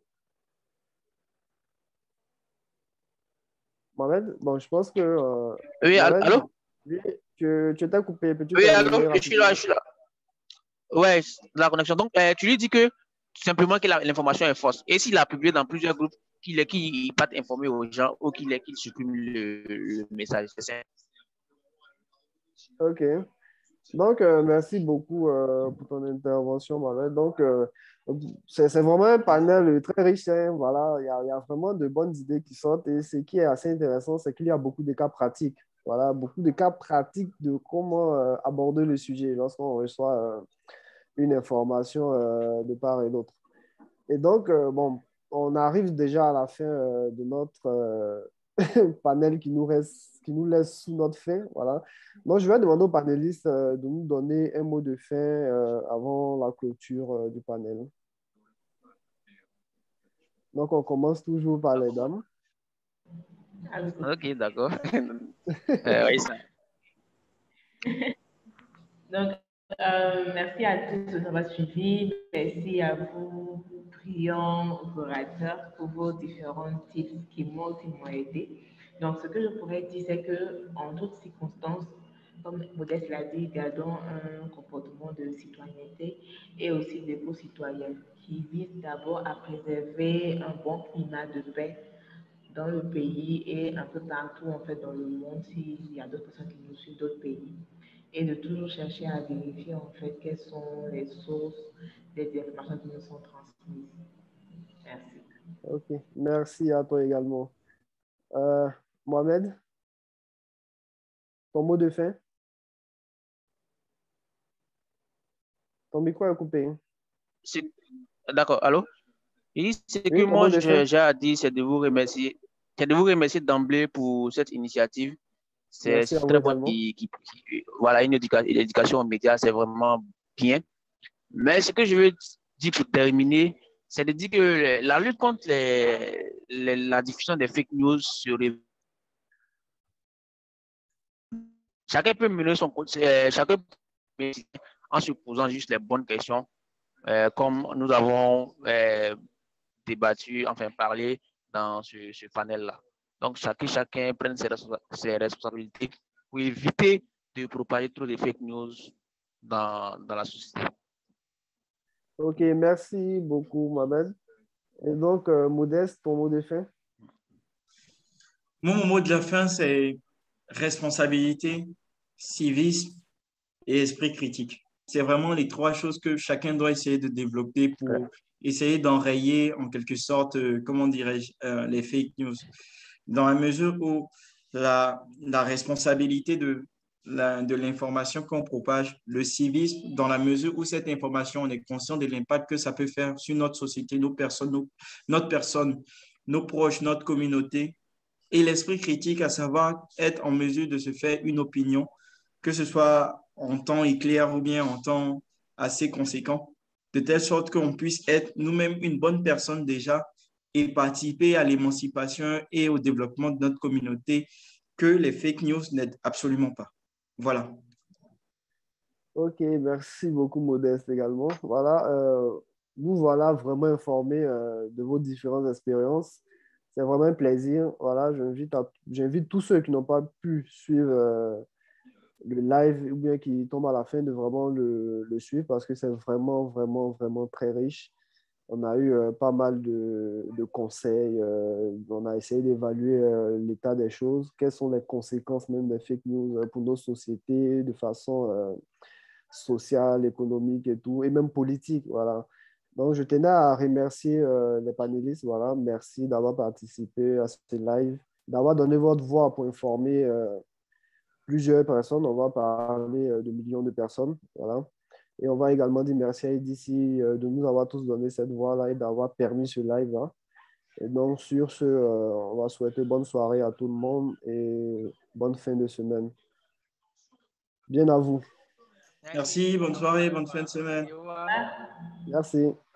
Mohamed, bon, je pense que. Oui, Mohamed, allô? oui, tu t'es coupé. Peux-tu Oui, terminer allô, je rapidement? suis là. Ouais, la connexion. Donc, tu lui dis que simplement que l'information est fausse. Et s'il a publié dans plusieurs groupes, qu'il pas informé aux gens ou qu'il supprime le message. C'est ça. Ok. Donc, merci beaucoup pour ton intervention, Mohamed. Donc, c'est vraiment un panel très riche, hein. Voilà, il y a vraiment de bonnes idées qui sortent. Et ce qui est assez intéressant, c'est qu'il y a beaucoup de cas pratiques. Voilà, beaucoup de cas pratiques de comment aborder le sujet lorsqu'on reçoit une information de part et d'autre. Et donc, bon, on arrive déjà à la fin de notre panel qui nous laisse sous notre fin. Voilà. Donc, je vais demander aux panélistes de nous donner un mot de fin avant la clôture du panel. Donc, on commence toujours par les dames. Ok, d'accord. Oui, ça. Donc, merci à tous de nous avoir suivis. Merci à vous, brillants orateurs, pour vos différents tips qui m'ont aidé. Donc, ce que je pourrais dire, c'est que en toutes circonstances, comme Modeste l'a dit, gardons un comportement de citoyenneté et aussi de beaux citoyens qui visent d'abord à préserver un bon climat de paix dans le pays et un peu partout en fait dans le monde s'il y a d'autres personnes qui nous suivent d'autres pays et de toujours chercher à vérifier en fait quelles sont les sources des informations qui nous sont transmises. Merci. Ok, merci à toi également. Mohamed, ton mot de fin? Ton micro est coupé. D'accord, allô? Et ce Oui, que ton mot moi de fin? j'ai à dire, c'est de vous remercier. C'est de vous remercier d'emblée pour cette initiative. C'est Merci à vous très bon également. voilà, une éducation aux médias, c'est vraiment bien. Mais ce que je veux dire pour terminer, c'est de dire que la lutte contre la diffusion des fake news chacun peut mener son côté, chacun peut, en se posant juste les bonnes questions, comme nous avons débattu, enfin parlé dans ce panel-là. Donc, chacun prenne ses responsabilités pour éviter de propager trop de fake news dans la société. OK, merci beaucoup, Mohamed. Et donc, Modeste, ton mot de fin? Mon mot de la fin, c'est responsabilité, civisme et esprit critique. C'est vraiment les trois choses que chacun doit essayer de développer pour essayer d'enrayer en quelque sorte, comment dirais-je, les fake news. Dans la mesure où la responsabilité de l'information qu'on propage, le civisme, dans la mesure où cette information, on est conscient de l'impact que ça peut faire sur notre société, nos personnes, notre personne, nos proches, notre communauté, et l'esprit critique, à savoir être en mesure de se faire une opinion, que ce soit en temps éclair ou bien en temps assez conséquent, de telle sorte qu'on puisse être nous-mêmes une bonne personne déjà et participer à l'émancipation et au développement de notre communauté que les fake news n'aident absolument pas. Voilà. OK, merci beaucoup, Modeste, également. Voilà, nous voilà vraiment informés de vos différentes expériences. C'est vraiment un plaisir. Voilà, j'invite tous ceux qui n'ont pas pu suivre le live ou bien qui tombent à la fin de vraiment le suivre parce que c'est vraiment, vraiment, vraiment très riche. On a eu pas mal de conseils. On a essayé d'évaluer l'état des choses. Quelles sont les conséquences même des fake news pour nos sociétés de façon sociale, économique et tout, et même politique. Voilà. Donc, je tenais à remercier les panélistes. Voilà. Merci d'avoir participé à ce live, d'avoir donné votre voix pour informer plusieurs personnes. On va parler de millions de personnes. Voilà. Et on va également dire merci à Edith de nous avoir tous donné cette voix-là et d'avoir permis ce live-là. Et donc, sur ce, on va souhaiter bonne soirée à tout le monde et bonne fin de semaine. Bien à vous. Merci, bonne soirée, bonne fin de semaine. Merci.